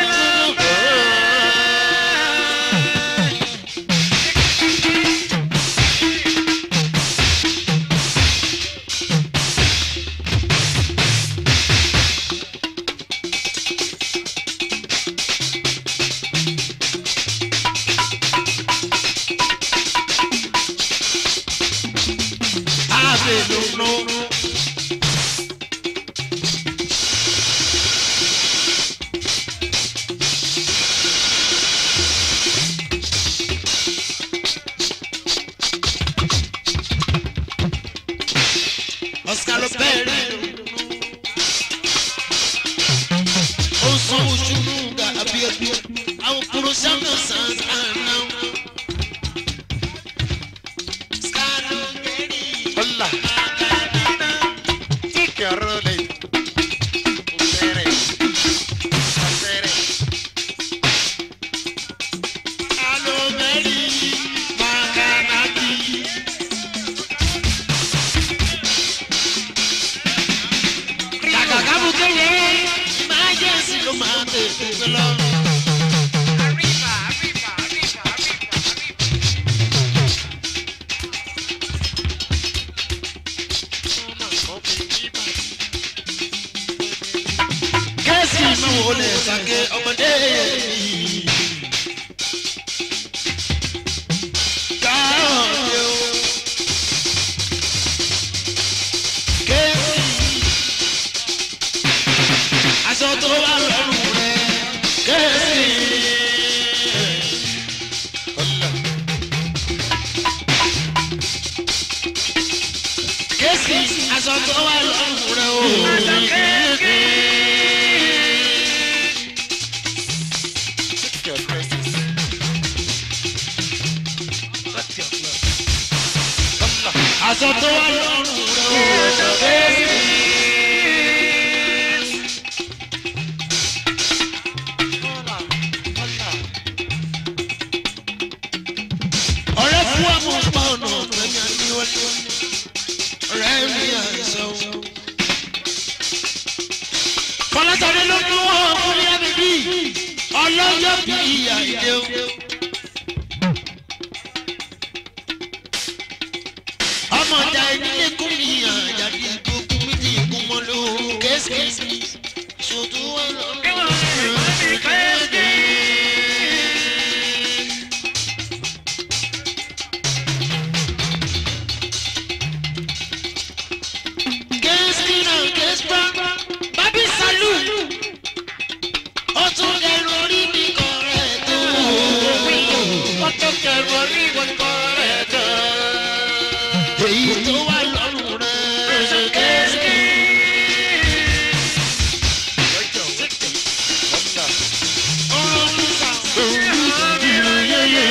S2: conmigo en correcto. Èyí tó wà lọ́rùn rẹ̀ kéèké. Ọ̀rọ̀ mi sàn òwú yẹyẹ.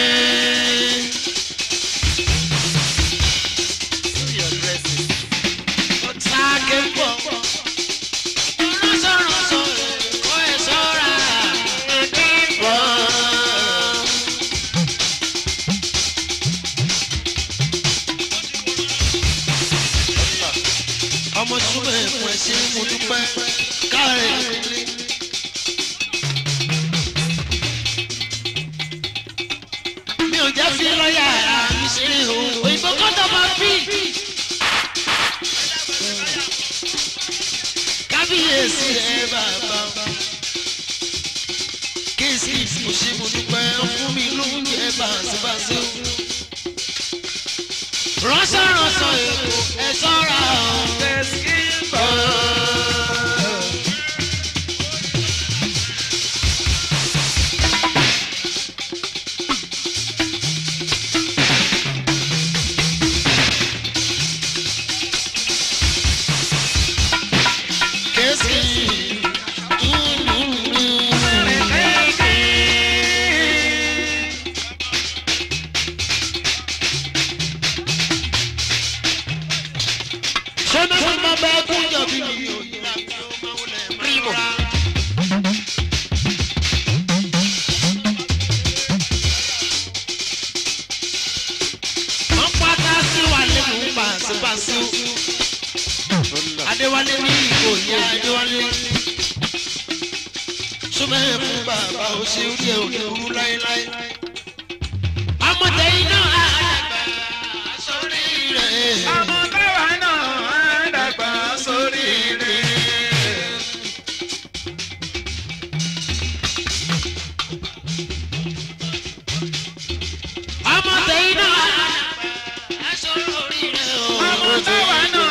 S2: Sáàkì ń bọ̀. Ránṣọ́ránṣọ́ ẹ̀kọ́ ẹ̀ sọ́ra. Ọmọ súnmọ́ ẹ̀kún ẹ̀ sí mo dúpẹ́ káàrin ìpínlẹ̀. Mi ò jẹ́ fi lọ́ọ̀yà mi ṣeré o, òyìnbó kọ́tọ̀ máa fi. Kábíyèsí ẹ̀ bàbá kéèsì mo ṣe mo dúpẹ́ fún mi lóúnjẹ bàṣẹ́bàṣẹ́ o. Ránṣọ́ránṣọ́ èkó ẹ̀ sọ́ra o. Adéwálé ní ìkòyí Adéwálé súnmọ́ fún bàbá òṣè orí ẹ̀ òní orú láéláé. Ọmọdé iná àdàgbà sórí rẹ̀. Ọmọdé wa náà àdàgbà sórí rẹ̀. Ọmọdé iná àdàgbà sórí rẹ̀. Ọmọdé wa náà.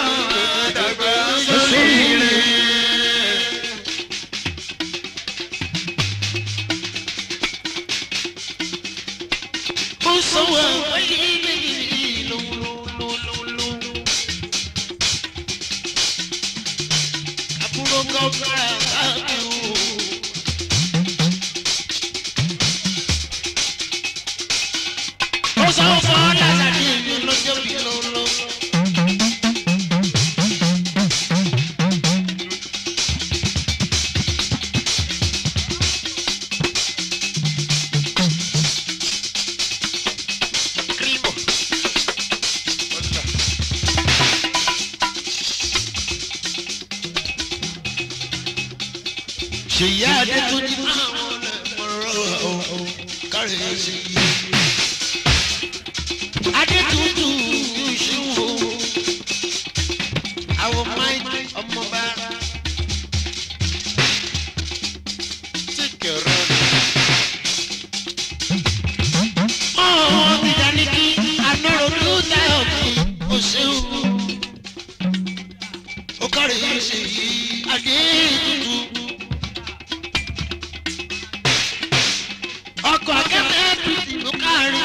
S2: Ṣèyí adé tó ní àwọn ọ̀rọ̀ kárí ṣe yí. Adé tútù yóò ṣe wò. Àwọn máìkì ọmọba. Ọ̀hún ti dání kí anọ́rọ̀ tó dáyọ̀ kí o ṣe wò. Ó kárí ṣe yí. Adé tútù. Ọkọ̀ akẹ́kẹ́ bìtì ló kárí.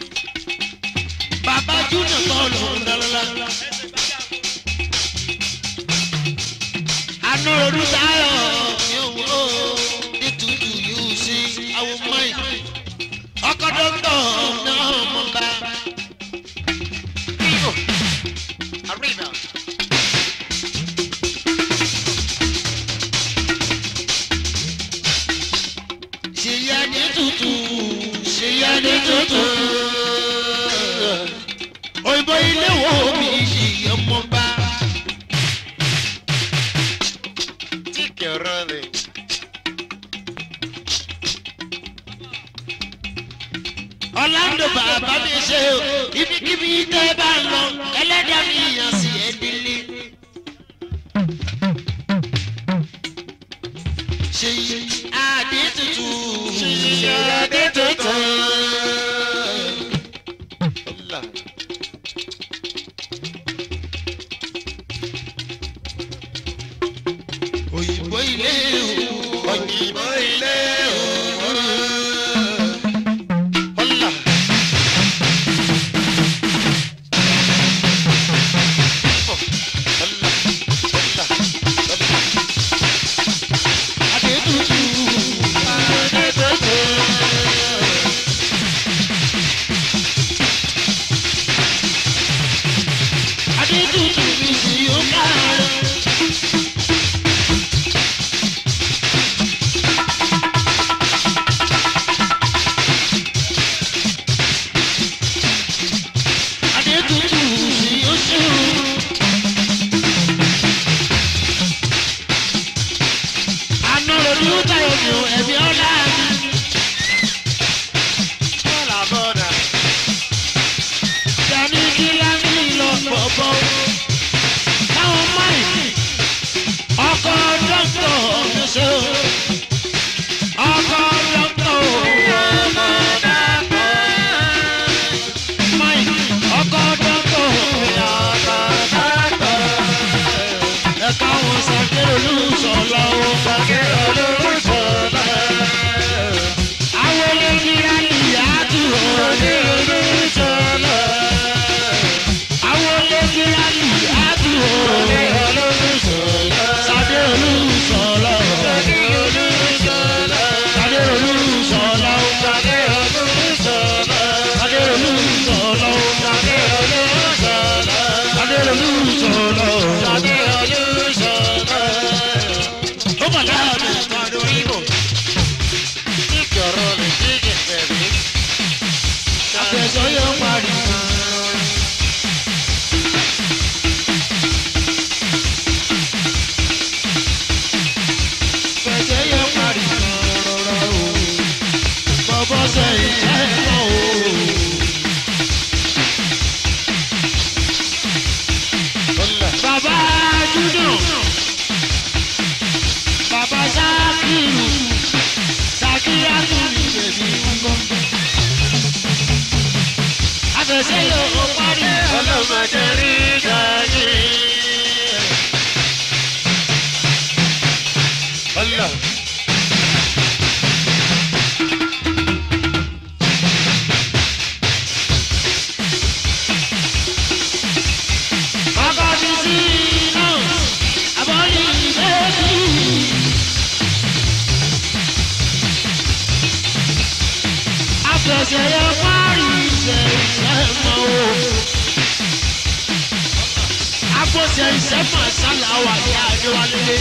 S2: Bàbá Júnà bọ́ọ̀lù ńlọ́lọ́lá. Àná olùdáyọ̀ yóò wó ètùtù yóò sí àwọn máìkì. Ọkọ̀ dọ́gbọ̀ náà mọ̀ bá. Arriba. Ṣèyí adé tútù, Ṣèyí adé tútù. Òyìnbó ilé wo mi ṣì ọmọ bá. Tíkẹ̀ ọ̀rọ̀ rẹ̀. Ọ̀làǹdó bàbá mi ṣe o, ibikíbi tẹ́ bá ń lọ, ẹlẹ́dàá mi yàn sí ẹ̀dínlé. Ṣèyí adé tútù, Ṣèyí adé tútù. Òyìnbó ilé o, òyìnbó ilé o. Ọ̀là àṣeyẹ parí ìṣẹ̀ṣẹ̀ mọ́ o. Agbóṣe ìṣẹ́mọ̀ ṣáláwà ní Adéwálé.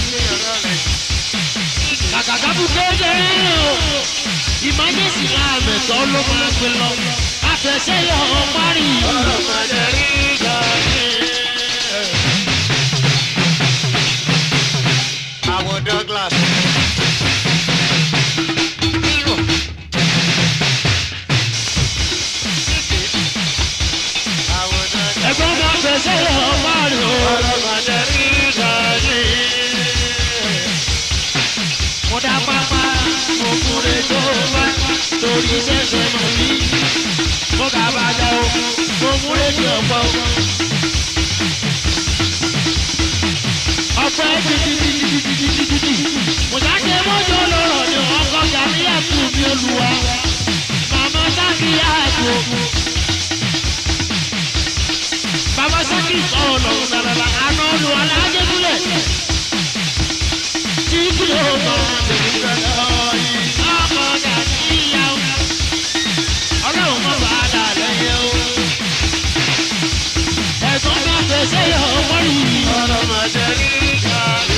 S2: Kàkàkàbù kéde o. Ìmájèsì máa mẹ̀tọ́ ló máa gbé lọ. Àfẹsẹ̀yẹ parí. Ọ̀rọ̀ mọ̀jẹ̀ rí gàdé.
S1: Àwọn Douglas.
S2: Ẹ̀gbọ́n máa fẹsẹ̀ yọ parí o.
S1: Ọ̀rọ̀ mọ̀jẹ̀ rí gàdé.
S2: Mo dá pápá, mo kúrè tó wá, torí ṣẹ̀ṣẹ̀ mọ̀ mí. Mo kà bàjẹ́ o, mo múlẹ̀ tí ọ̀pọ̀. Ọ̀pẹ títí. Mo jáde mọ́jọ́ lọ́rọ̀ ni ọkọ̀ Gàmíyà tún mi olùwà. Màmá Sákìyà àgbò. Bàbá Sákì sọ̀rọ̀ lọ́rùn dáadáa. Àná olùwà lájẹ́gúnlẹ̀. Tí kìlọ̀ máa tẹ̀lé lọ́wọ́ yìí. Ọkọ̀ Gàmíyà o. Ọlọ́run mọ̀ bá dà lẹ́yẹ o. Ẹ̀sán bá fẹsẹ̀ yọ wọ́n yìí.
S1: Ọ̀rọ̀ mọ̀jẹ̀ rí gàdé.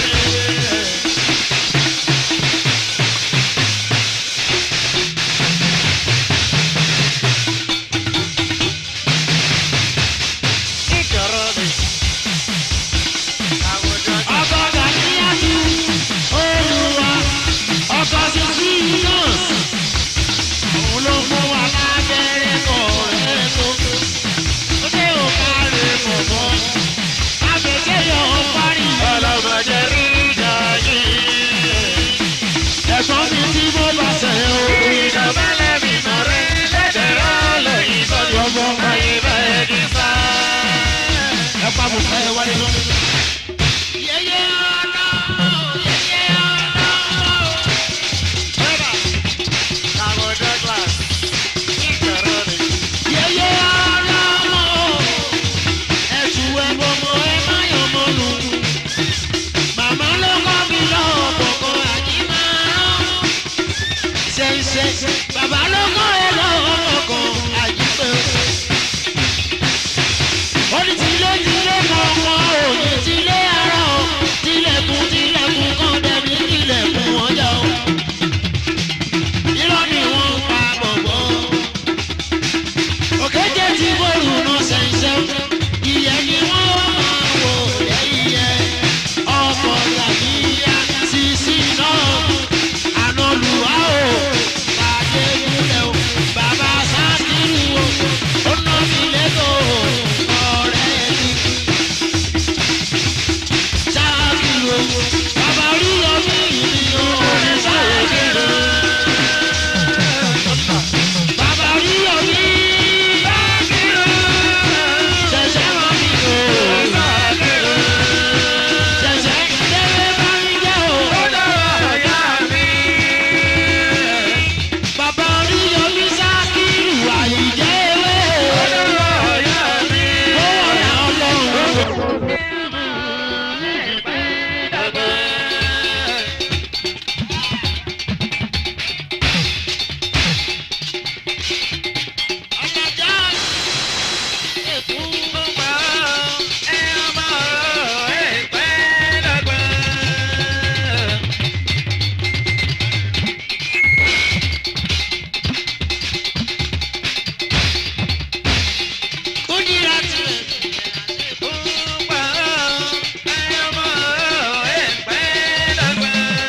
S2: Ọkọ̀ Gàmíyà tún olùwà. Ọkọ̀ sísí nọ́ọ̀sì. Òun ló mú wa lábẹ́rẹ́ kọ̀ rẹ̀ tó. Ó dé òkàrè bọ̀bọ̀. Àfẹsẹ̀ yọ parí.
S1: Ọ̀rọ̀ mọ̀jẹ̀ rí gàdé.
S2: Ẹ̀gbọ́n mi tí mo bá sẹ̀ o.
S1: Ìdọ̀bálẹ̀ mi mọ̀ rẹ̀ lẹ́dẹ̀ rọ́ọ̀lẹ̀ ìtọ́jú ọmọ ayé bẹ́ẹ̀ ní sá.
S2: Ẹ pa mo fẹ́ wálé lọ. Yẹ́yẹ́ ọ̀nà, yẹ́yẹ́ ọ̀nà.
S1: Àwọn Douglas. Ìjọ̀rọ̀ rẹ̀.
S2: Yẹ́yẹ́ ọ̀nà mọ̀. Ẹ̀tù ẹ̀bọ̀ mọ̀ ẹ má yọ̀ mọ̀ nù. Màmá ló kọ́ mi lọ́wọ́ kọ̀ọ̀kan àjí máa rán. Ṣẹ̀ṣẹ̀ bàbá ló kọ́ ẹ lọ́wọ́ kọ̀ọ̀kan àjí pé. Ó ní tilé kọ̀ọ̀kan òní tilé ara o. Tilẹ̀kùn kan dẹ̀bi tilẹ̀kùn ọjà o. Irọ́ ni wọ́n ń pa bọ̀bọ̀. Òkété tí bòrù náà ṣẹ̀ṣẹ̀. Ìyẹn ni wọ́n máa wò lẹ́yìn ẹ̀. Ọkọ̀ Gàmíyà sísí náà. Àná lùwà o. Bàdé gúnlẹ̀ o. Bàbá Sákìrù o. Ó ná mi lẹ́tọ̀ o. Ọ̀rẹ́ mi. Sákìrù o. Bàbá Oríyọ̀mí mi o. Ọ̀rẹ́ Sákìrù. Bàbá Oríyọ̀mí. Sákìrù. Ṣẹ̀ṣẹ̀ rán mi o.
S1: Sákìrù.
S2: Ṣẹ̀ṣẹ̀ délé bá mi jẹ́ o.
S1: Ọ̀yá mi.
S2: Bàbá Oríyọ̀mí Sákìrù àyíjẹ́ ewé.
S1: Ọ̀yá mi.
S2: Ó wọ̀nà Ọlọ́run. Ọlọ́jà èkú
S1: Ọmọ ẹ ọmọ ẹgbẹ́ dàgbà.
S2: kúndìrà tilẹ̀.
S1: Ọmọ ẹ ọmọ ẹgbẹ́ dàgbà.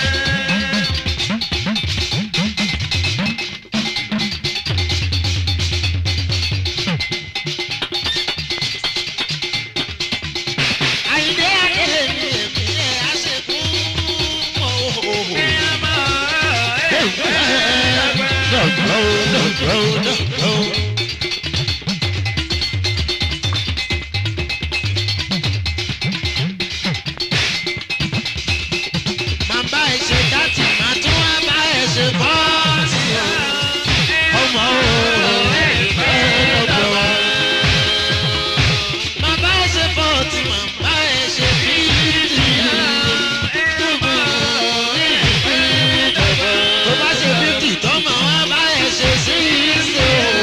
S2: Àyìndé Adé mi èmi ẹ̀ àṣekú mọ́ o.
S1: Ẹ ọmọ ẹgbẹ́ dàgbà.
S2: Màá bá ẹ ṣe dátì, màá tún wá bá ẹ ṣe bọ́ọ̀tì o. Ọmọ o, ẹgbẹ́ lọ́gbọ̀n. Màá bá ẹ ṣe bọ́ọ̀tì, màá bá ẹ ṣe bíìtì. Tó bá ṣe 50 tó máa wá bá ẹ ṣe 60.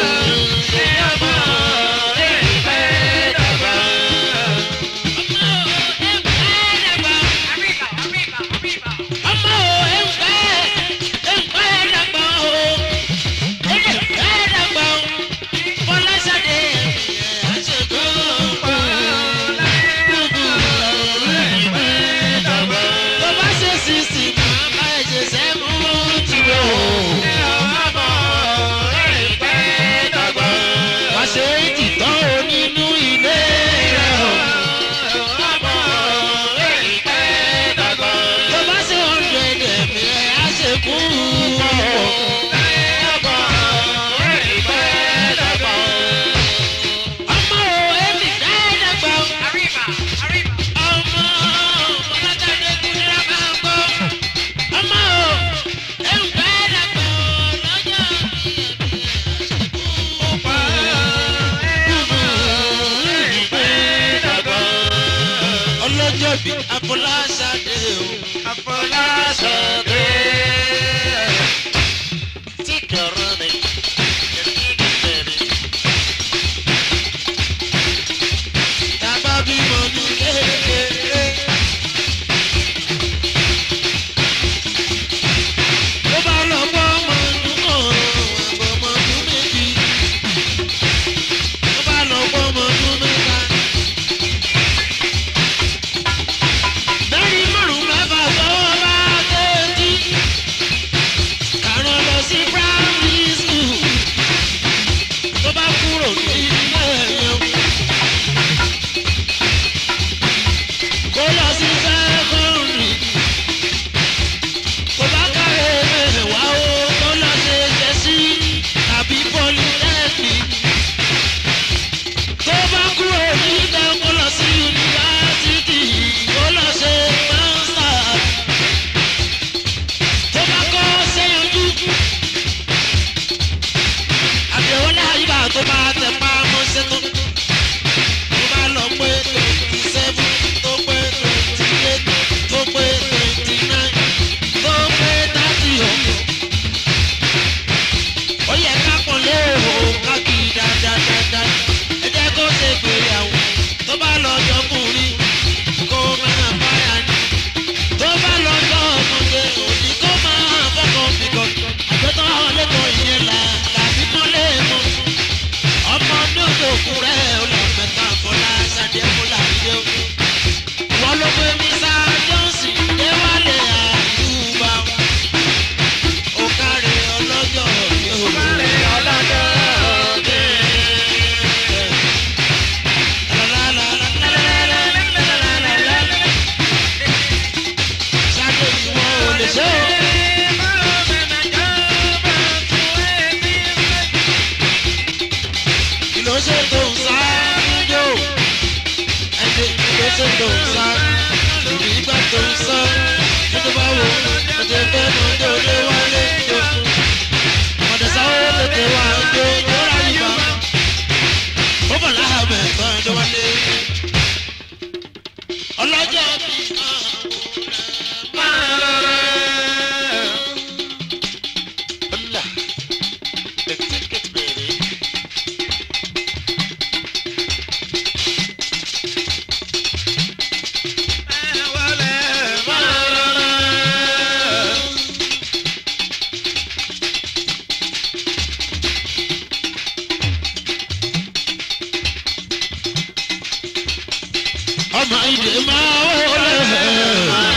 S2: bí Afọláṣadé o.
S1: Afọláṣadé.
S2: Tí kẹrọ mi. Tàbá bímọ ní kékeré. Tó bá lọ bọ́ ọmọ ọdún kan, àbọ̀ ọmọ ọdún méjì. Tó bá lọ bọ́ ọmọ ọdún mẹ́ta. Mẹ́rin márùn-ún mẹ́fà sọ́wọ́ bá tẹ́tí. Kàrán lọ sí primary school. Tó bá kúrò ní ilé ẹ̀yàn. Kó lọ sí secondary. Kó bá kàwé mẹ́wàá o. Kó lọ ṣe jẹ́sí tàbí polytechnic. Tó bá kúrò nílẹ̀ kó lọ sí yunifásitì. Kó lọ ṣe master. Tó bá kọ́ sẹ́yọjú. Àdéhùn láyìíká tó bá tẹ̀ pa mọ́ṣẹ́ tó. Tó bá lọ pé 27, tó pé 28, tó pé 29, tó pé 30 o. Ó yẹ ká pọ̀ léèwò ká kì í dáadáa. Ẹ jẹ́ kó ṣe gbéyàwó. Tó bá lọ jọkùnrin kó máa báyà ní. Tó bá lọ jọ ọmọdé òní kó máa fọkàn fìkọ̀. Àgbẹ̀tọ̀ lẹ́kọ̀ọ́ ìyẹn làbí mọ́lé mọ́. Ọmọ lójoojú rẹ̀ ó lọ mẹ́ta Afọláṣadé Fọláṣadé o. Wọ́n ló gbé Mr. Johnson Déwálé Àyùbá. Ó kárí ọlọ́jọ́ òbí o.
S1: Kárẹ̀ ọlọ́jọ́ òde.
S2: Ṣadé ìwọ ò lè ṣe o. Kí ló ṣe tó ń sá níjó? Ẹni kí ló ṣe tó ń sá? Lórí ìgbà tó ń sá. Títí bá wo ọjọ́ fẹ́ mọ ọjọ́ olé wálé jọ. Ọ̀dẹ̀ sáwọ́ tètè wá jó jọ́ra ìbá. Ó bọ̀ láhàmẹ̀ tán ẹjọ́ wálé. Ọlọ́jọ́ bí kan ọ̀la. Ẹ̀tíkẹ̀tì bẹ̀rẹ̀. Ọmọ ìdè máa wọlé.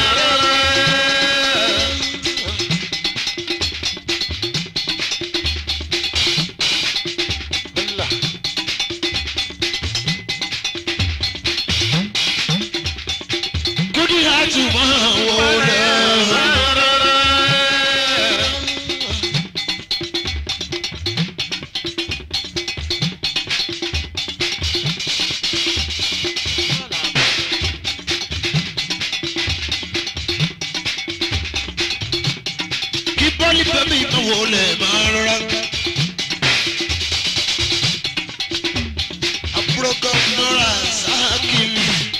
S2: Kúdí àti máa wọlé. Kí bọ́lí bẹ́bí máa wọlé máa rọra. Àbúrò gọ́fúnọ́rà Sákìmù.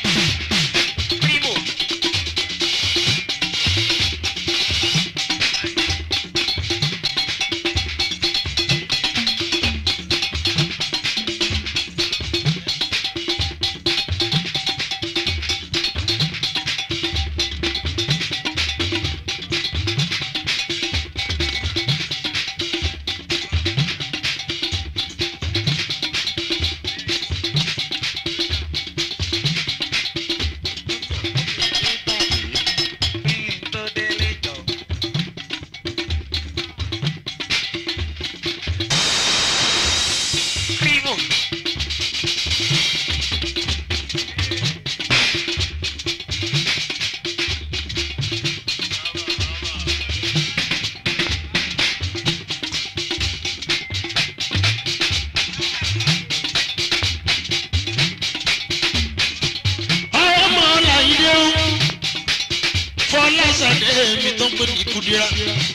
S2: Fọláṣadé mi tó ń pè ní Kúdírà.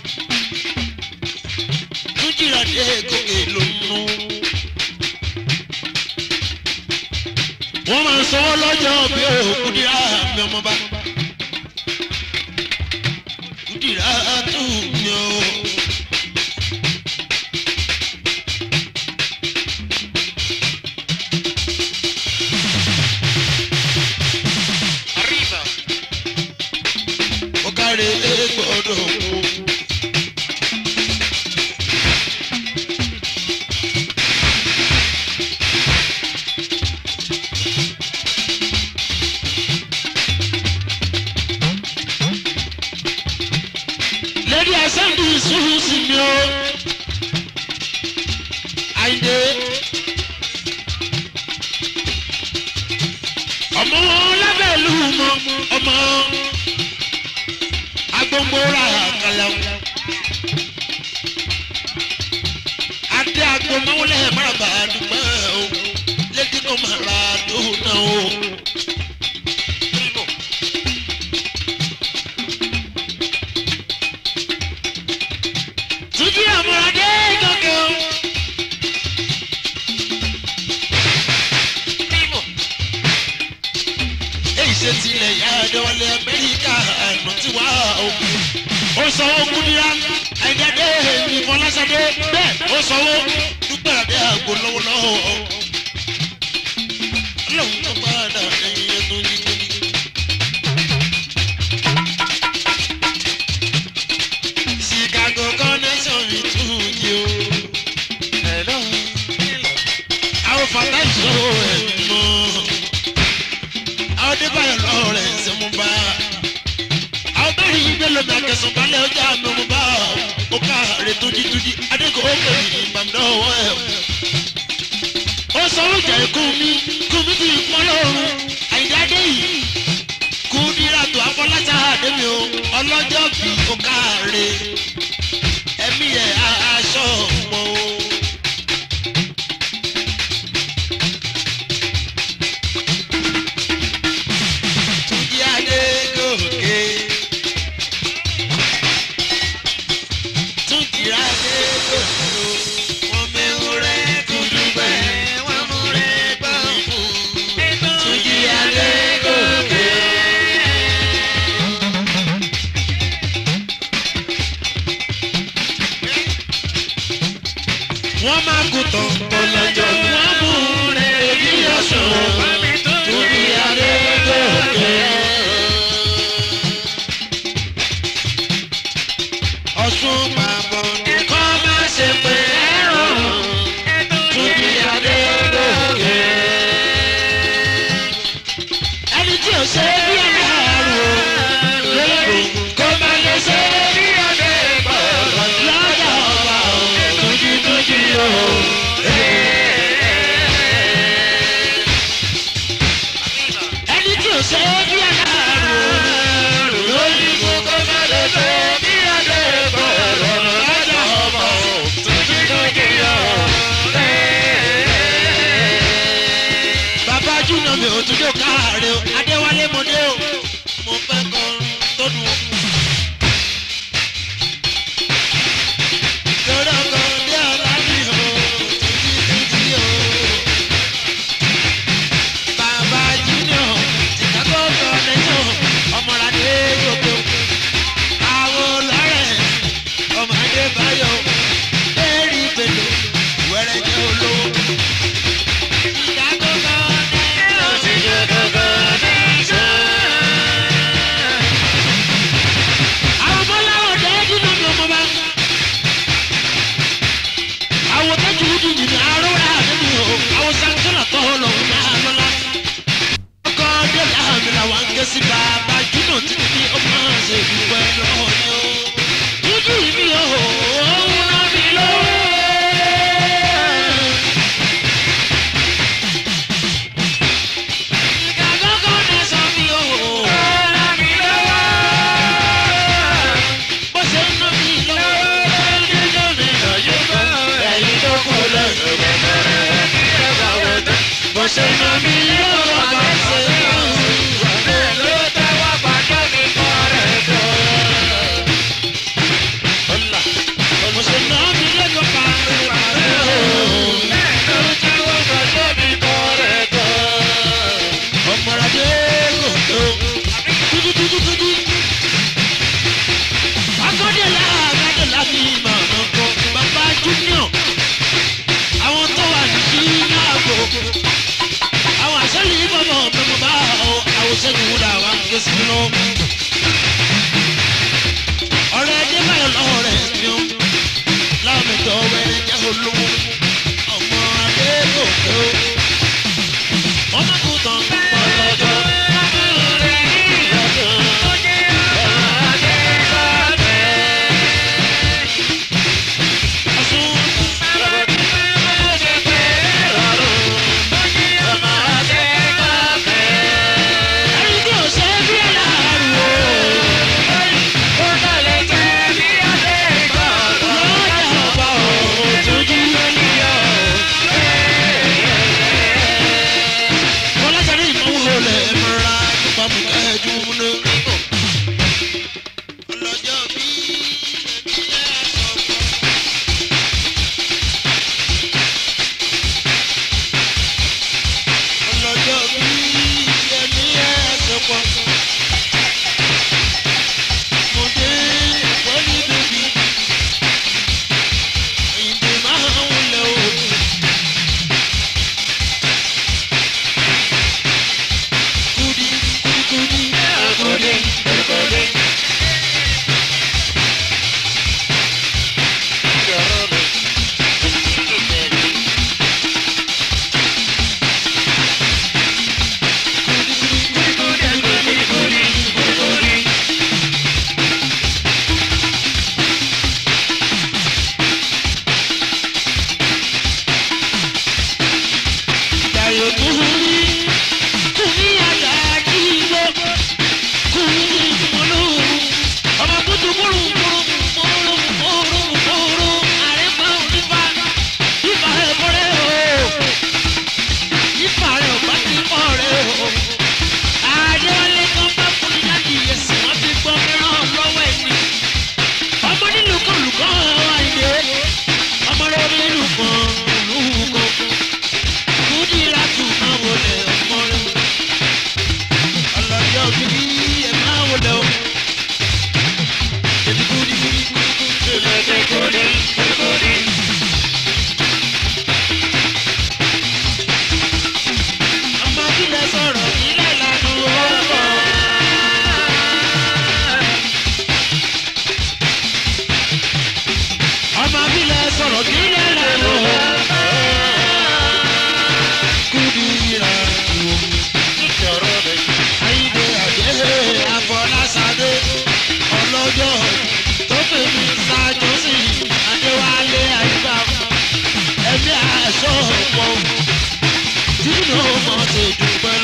S2: Kúdírà dé gòkè ló ń nú. wọ́n máa ń sanwó lọ́jọ́ bí òkú dira mi ọmọba. Kúdìrá tún mi o.
S1: Arriba.
S2: Ó kárí gbọ́dọ̀ kú. Lady Asandi Susi mi o. Àyìndé. Ọmọ lábẹ́lú mọ ọmọ agbóngbóra kàlẹ́. Adé agbónmọ́wọ́lẹ̀ márùbá dùgbẹ́ o. Lady kò máa ra dùn náà o. Tuji amọ̀radé gòkè o. Èyí ṣe tilẹ̀ yá Adéwálé Amẹ́ríkà àná tí wá o. Ó sanwó Kúdírá Àyìndé Ìfọláṣadé bẹ́ẹ̀ ó sanwó Dúpẹ́ Adé àgbo lọ́wọ́lọ́wọ́. Ọlọ́run tó padà lẹ́yìn ẹ̀tọ́ yìí. Chicago connection mi tún yí o. Hello. Àwọn fàtà ìṣòro ẹ̀ mọ́. Àwọn débàyọ̀ lọ́wọ́ rẹ̀ ṣe mú bá. Àwọn bẹ́ẹ̀ yìí gbé lómi àkẹsùn balẹ̀ ọjà mi mú bá. Ó ká àrè tójútójú. Adéko ó pè mí ìbàmúdọ́wọ́ ẹ̀. Ó sọ oúnjẹ ikú mi ti pọ́n lọ́rùn. Àyìndé Adé yìí. Kúdírá tó Afọláṣà Adémi o. Ọlọ́jọ́ bí ó ká àrè. Ẹ̀mí ẹ̀ aṣọ mọ́ o. Túnjí Adé gòkè. Túnjí Adé gòkè o. Wọ́n mẹ́wúrẹ́ kúndùgbẹ́. Wọ́n múrẹ́ gbọ́ǹkù. Túnjí Adé gòkè. Wọ́n máa kú tán ọlọ́jọ́ wọ́n mú rẹ̀ èyí ọ̀sán Túnjí Adé gòkè. Ọ̀ṣun pàbọ̀ nìkan má ṣe pé ẹ̀rọ Túnjí Adé gòkè. Ẹni tí ò ṣe bí ẹ̀rọ lóyìnbó kó má lè ṣe bí ọdẹ bọ̀ lọ́jà ọba o. Túnjí o. Ẹni tí ò ṣe bí ẹ̀rọ lóyìnbó kó má lè ṣe bí ọdẹ bọ̀ lọ́jà ọba o. Túnjí o. Bàbá Júnà mi ò tún yóò káàárẹ̀ o. Adéwálé mo dé o. Mo fẹ́ kọ́ tó dùn ó. Sí bàbá Júnà tí kí ọmọ ṣe ìwé lọ́wọ́ ni ó. Ojú mi ò rán mi lọ́wọ́. Ìgbàgbọ́kọ̀ náà sọ mi ò rán mi lọ́wọ́. Bó ṣe ń ná mi lọ́wọ́. Jíjọ́ mi lọ yóò bá ẹ̀yin tó kú lẹ́yìn kẹ̀kẹ́ kí ẹ bá wọ̀ tán. Bó ṣe ń ná mi lọ́wọ́ bá ṣe ń lọ. olówó ọmọ adégòkè o ọmọ kò tán ọlọ́jọ́. Dúpẹ́